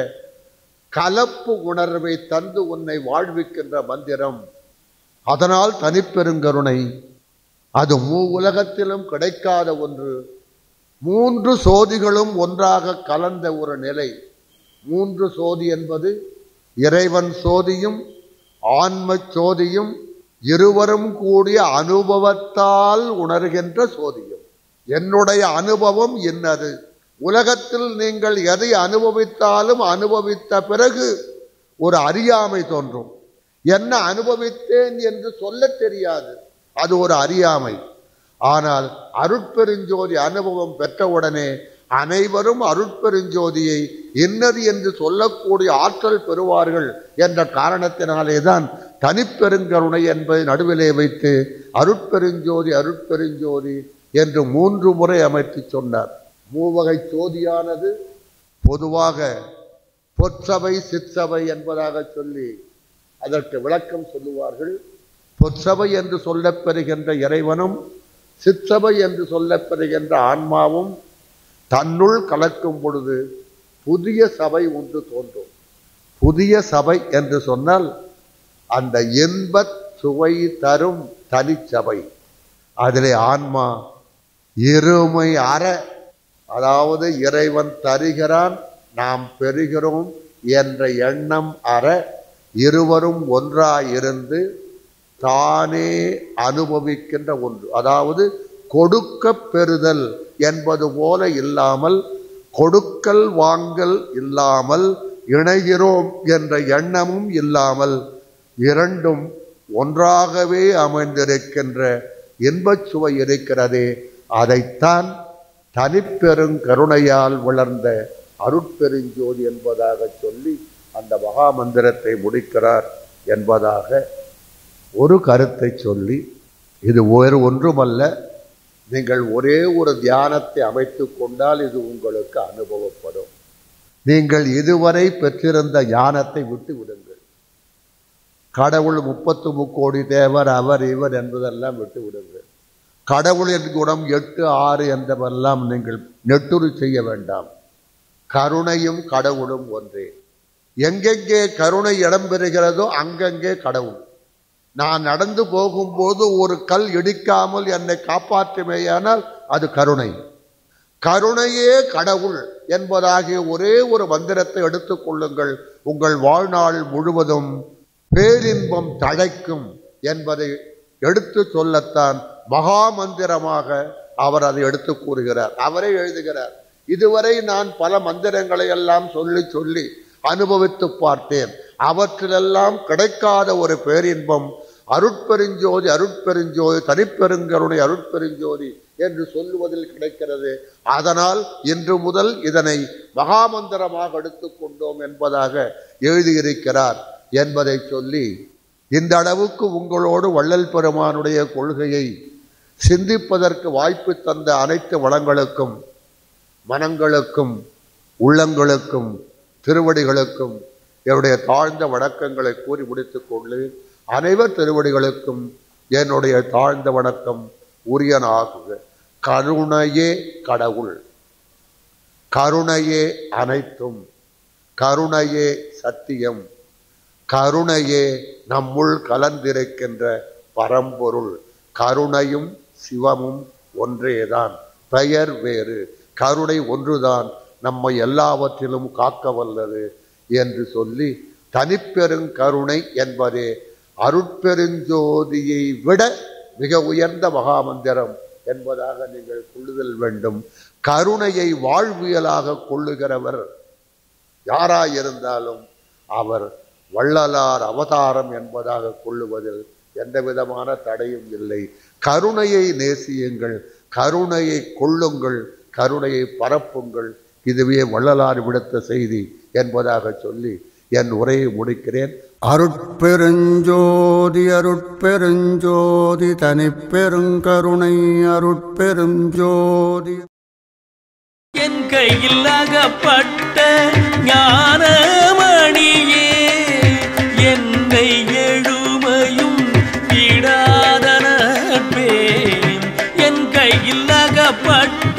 கலப்பு உணர்வை தந்து உன்னை வாழ்விக்கின்ற மந்திரம். அதனால் தனிப்பெருங்கருணை அது மூ உலகத்திலும் கிடைக்காத ஒன்று. மூன்று சோதிகளும் ஒன்றாக கலந்த ஒரு நிலை. மூன்று சோதி என்பது இறைவன் சோதியும் ஆன்ம சோதியும் இருவரும் கூடிய அனுபவத்தால் உணர்கின்ற சோதியும். என்னுடைய அனுபவம் என்னது? உலகத்தில் நீங்கள் எதை அனுபவித்தாலும் அனுபவித்த பிறகு ஒரு அறியாமை தோன்றும். என்ன அனுபவித்தேன் என்று சொல்ல தெரியாது, அது ஒரு அறியாமை. ஆனால் அருட்பெருஞ்சோதி அனுபவம் பெற்றவுடனே அனைவரும் அருட்பெருஞ்சோதியை இன்னது என்று சொல்லக்கூடிய ஆற்றல் பெறுவார்கள் என்ற காரணத்தினாலேதான் தனிப்பெருங்கருணை என்பதை நடுவிலே வைத்து அருட்பெருஞ்சோதி அருட்பெருஞ்சோதி என்று மூன்று முறை அமைத்து சொன்னார். மூவகை சோதியானது பொதுவாக பொற்சபை சிற்சபை என்பதாக சொல்லி அதற்கு விளக்கம் சொல்லுவார்கள். பொற்சபை என்று சொல்லப்பெறுகின்ற இறைவனும் சிற்சபை என்று சொல்லப்பெறுகின்ற ஆன்மாவும் தன்னுள் கலக்கும் பொழுது புதிய சபை ஒன்று தோன்றும். புதிய சபை என்று சொன்னால் அந்த இன்பச் சுவை தரும் தனிச்சபை. அதிலே ஆன்மா இருமை அற, அதாவது இறைவன் தருகிறான் நாம் பெறுகிறோம் என்ற எண்ணம் அற இருவரும் ஒன்றாயிருந்து தானே அனுபவிக்கின்ற ஒன்று. அதாவது கொடுக்க பெறுதல் என்பது போல இல்லாமல், கொடுக்கல் வாங்கல் இல்லாமல், இணைகிறோம் என்ற எண்ணமும் இல்லாமல் இரண்டும் ஒன்றாகவே அமைந்திருக்கின்ற இன்பச் சுவை இருக்கிறதே, அதைத்தான் தனிப்பெருங்கருணையால் வளர்ந்த அருட்பெருஞ்சோதி என்பதாக சொல்லி அந்த மகா மந்திரத்தை முடிக்கிறார் என்பதாக ஒரு கருத்தை சொல்லி, இது வேறு ஒன்றுமல்ல, நீங்கள் ஒரே ஒரு தியானத்தை அமைத்து கொண்டால் இது உங்களுக்கு அனுபவப்படும். நீங்கள் இதுவரை பெற்றிருந்த ஞானத்தை விட்டு விடுங்கள். கடவுள் முப்பத்து முக்கோடி தேவர் அவர் இவர் என்பதெல்லாம் விட்டு விடுங்கள். கடவுளின் குணம் எட்டு ஆறு என்றவெல்லாம் நீங்கள் நெட்டுரு செய்ய வேண்டாம். கருணையும் கடவுளும் ஒன்றே. எங்கெங்கே கருணை இடம்பெறுகிறதோ அங்கங்கே கடவுள். நான் நடந்து போகும்போது ஒரு கல் இடிக்காமல் என்னை காப்பாற்றுமேயானால் அது கருணை. கருணையே கடவுள் என்பதாகிய ஒரே ஒரு மந்திரத்தை எடுத்துக் கொள்ளுங்கள். உங்கள் வாழ்நாள் முழுவதும் பேரின்பம் தழைக்கும் என்பதை எடுத்து சொல்லத்தான் மகா மந்திரமாக அவர் அதை எடுத்து கூறுகிறார். அவரே எழுதுகிறார், இதுவரை நான் பல மந்திரங்களை எல்லாம் சொல்லி சொல்லி அனுபவித்து பார்த்தேன். அவற்றிலெல்லாம் கிடைக்காத ஒரு பேரின்பம் அருட்பெருஞ்சோதி அருட்பெருஞ்சோதி தனிப்பெருங்கருணை அருட்பெருஞ்சோதி என்று சொல்லுவதில் கிடைக்கிறது. அதனால் இன்று முதல் இதனை மகாமந்திரமாக எடுத்துக்கொண்டோம் என்பதாக எழுதியிருக்கிறார் என்பதை சொல்லி, இந்த அளவுக்கு உங்களோடு வள்ளல் பெருமானுடைய கொள்கையை சிந்திப்பதற்கு வாய்ப்பு தந்த அனைத்து வளங்களுக்கும் மனங்களுக்கும் உள்ளங்களுக்கும் திருவடிகளுக்கும் என்னுடைய தாழ்ந்த வணக்கங்களை கூறி முடித்துக் கொண்டு, அனைவர் திருவடிகளுக்கும் என்னுடைய தாழ்ந்த வணக்கம் உரியனாகுக. கருணையே கடவுள், கருணையே அனைத்தும், கருணையே சத்தியம், கருணையே நம்முள் கலந்திருக்கின்ற பரம்பொருள். கருணையும் சிவமும் ஒன்றேதான், பெயர் வேறு. கருணை ஒன்றுதான் நம்மை எல்லாவற்றிலும் காக்க வல்லது என்று சொல்லி, தனிப்பெருங்கருணை என்பதே அருட்பெருஞ்சோதியை விட மிக உயர்ந்த மகாமந்திரம் என்பதாக நீங்கள் கொள்ளுதல் வேண்டும். கருணையை வாழ்வியலாக கொள்ளுகிறவர் யாராயிருந்தாலும் அவர் வள்ளலார் அவதாரம் என்பதாக கொள்ளுவதில் எந்த விதமான தடையும் இல்லை. கருணையை நேசியுங்கள், கருணையை கொள்ளுங்கள், கருணையை பரப்புங்கள். இதுவே வள்ளலார் விடுத்த செய்தி என்பதாக சொல்லி என் உரையை முடிக்கிறேன். அருட்பெருஞ்சோதி அருட்பெருஞ்சோதி தனிப்பெருங்கருணை அருட்பெருஞ்சோதி. என் கையில் அகப்பட்ட ஞானமணியே, என்னை எழுமையும் விடாத நட்பே. என் கையில் அகப்பட்ட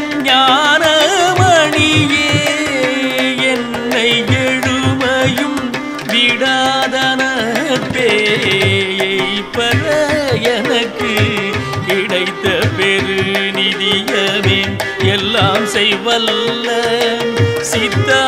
ஞானமணியே, என்னை எழுமையும் விடாத நட்பே. பெற எனக்கு கிடைத்த பெருநிதியமே, எல்லாம் செய்வல்ல சித்தா.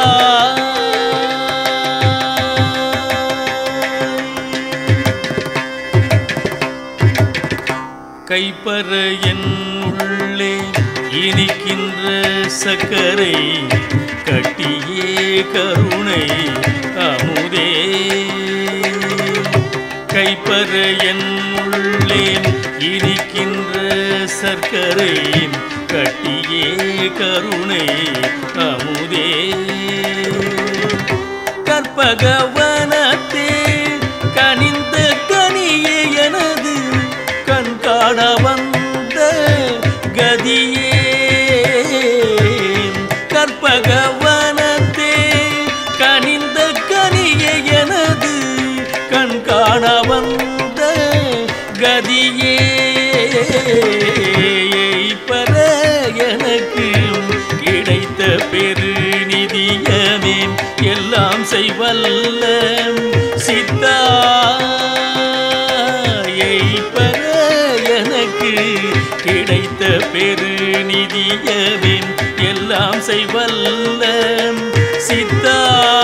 கைப்பற என் உள்ளே இனிக்கின்ற சக்கரை, கட்டியே கருணை அமுதே. கைப்பற என் உள்ளே இனிக்கின்ற சர்க்கரை, கட்டியே கருணை அமுதே. கற்பகவனத்தே கனிந்த கனியே, எனது கண் காண வந்த கதியே. கற்பகவனத்தே கனிந்த கனியே, எனது கண் காண வந்த கதியே. பெற எனக்கு கிடைத்த பெருநிதியமே, எல்லாம் செய்வல்ல சித்தாயை. பெற எனக்கு கிடைத்த பெருநிதியமே, எல்லாம் செய்வல்ல சித்தா.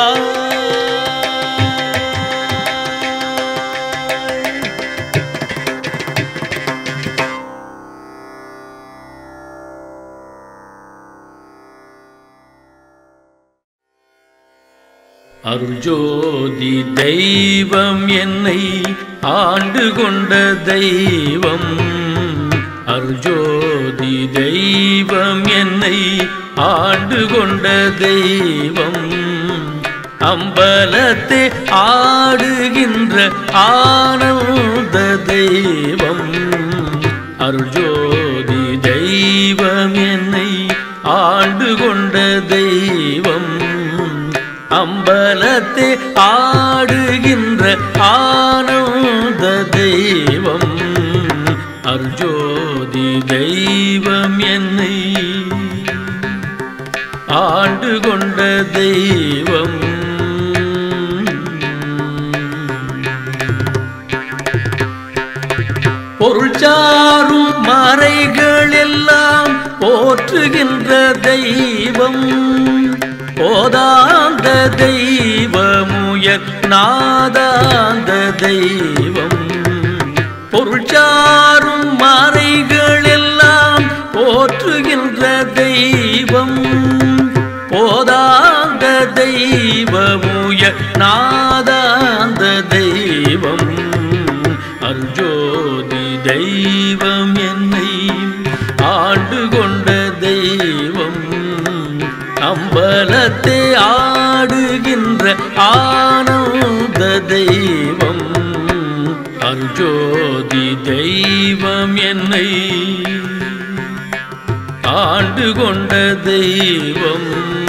அருள்ஜோதி தெய்வம் என்னை ஆண்டு கொண்ட தெய்வம். அருள்ஜோதி தெய்வம் என்னை ஆண்டு கொண்ட தெய்வம். அம்பலத்தை ஆடுகின்ற ஆனந்த தெய்வம். அருள்ஜோதி தெய்வம் என்னை ஆண்டு கொண்ட தெய்வம். அம்பலத்தை ஆடுகின்ற ஆனந்த தெய்வம். அருள்ஜோதி தெய்வம் என்னை ஆண்டு கொண்ட தெய்வம். பொருள் சாரும் மறைகள் எல்லாம் போற்றுகின்ற தெய்வம் போதாந்த தெய்வமுயர் நாதாந்த தெய்வம் பொருள் சாரும் மறைகள் எல்லாம் போற்றுகின்ற தெய்வம் போதாந்த தெய்வமுயர் நாதாந்த தெய்வம் அருஜோதி தெய்வம் என்னை ஆண்டு கொண்ட தெய்வம் அம்பலத்தை ஆடுகின்ற ஆனந்த தெய்வம் அருஜோதி தெய்வம் என்னை ஆண்டு கொண்ட தெய்வம்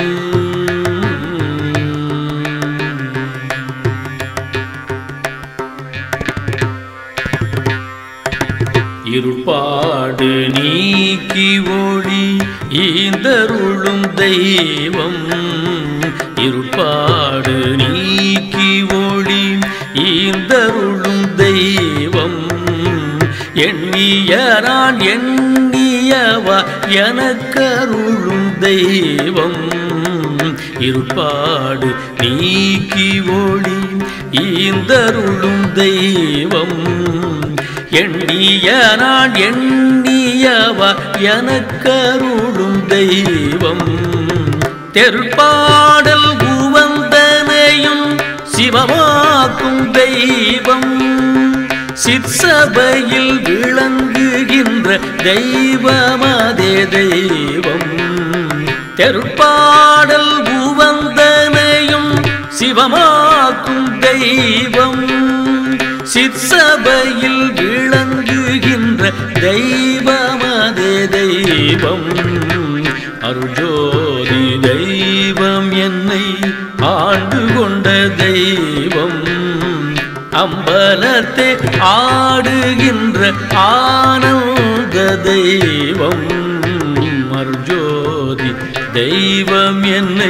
இருப்பாடு நீக்கி ஒளி ஈந்தருளும் தெய்வம் இருப்பாடு நீக்கி ஒளி ஈந்தருளும் தெய்வம் எண்ணியரான் எண்ணியவா எனக்கருளும் தெய்வம் இருப்பாடு நீக்கி ஒளி ஈந்தருளும் தெய்வம் எண்ணிய நான் எண்ணியவா எனக்கருளும் தெய்வம் தெருப்பாடல் உவந்தனையும் சிவமாக்கும் தெய்வம் சிற்சபையில் விளங்குகின்ற தெய்வமதே தெய்வம் தெருப்பாடல் உவந்தனையும் சிவமாக்கும் தெய்வம் சிற்சபையில் விளங்குகின்ற தெய்வமதே தெய்வம் அருஜோதி தெய்வம் என்னை ஆண்டு கொண்ட தெய்வம் அம்பலத்தை ஆடுகின்ற ஆனந்த தெய்வம் அருஜோதி தெய்வம் என்னை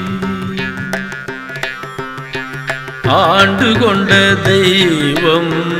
ஆண்டு கொண்ட தெய்வம்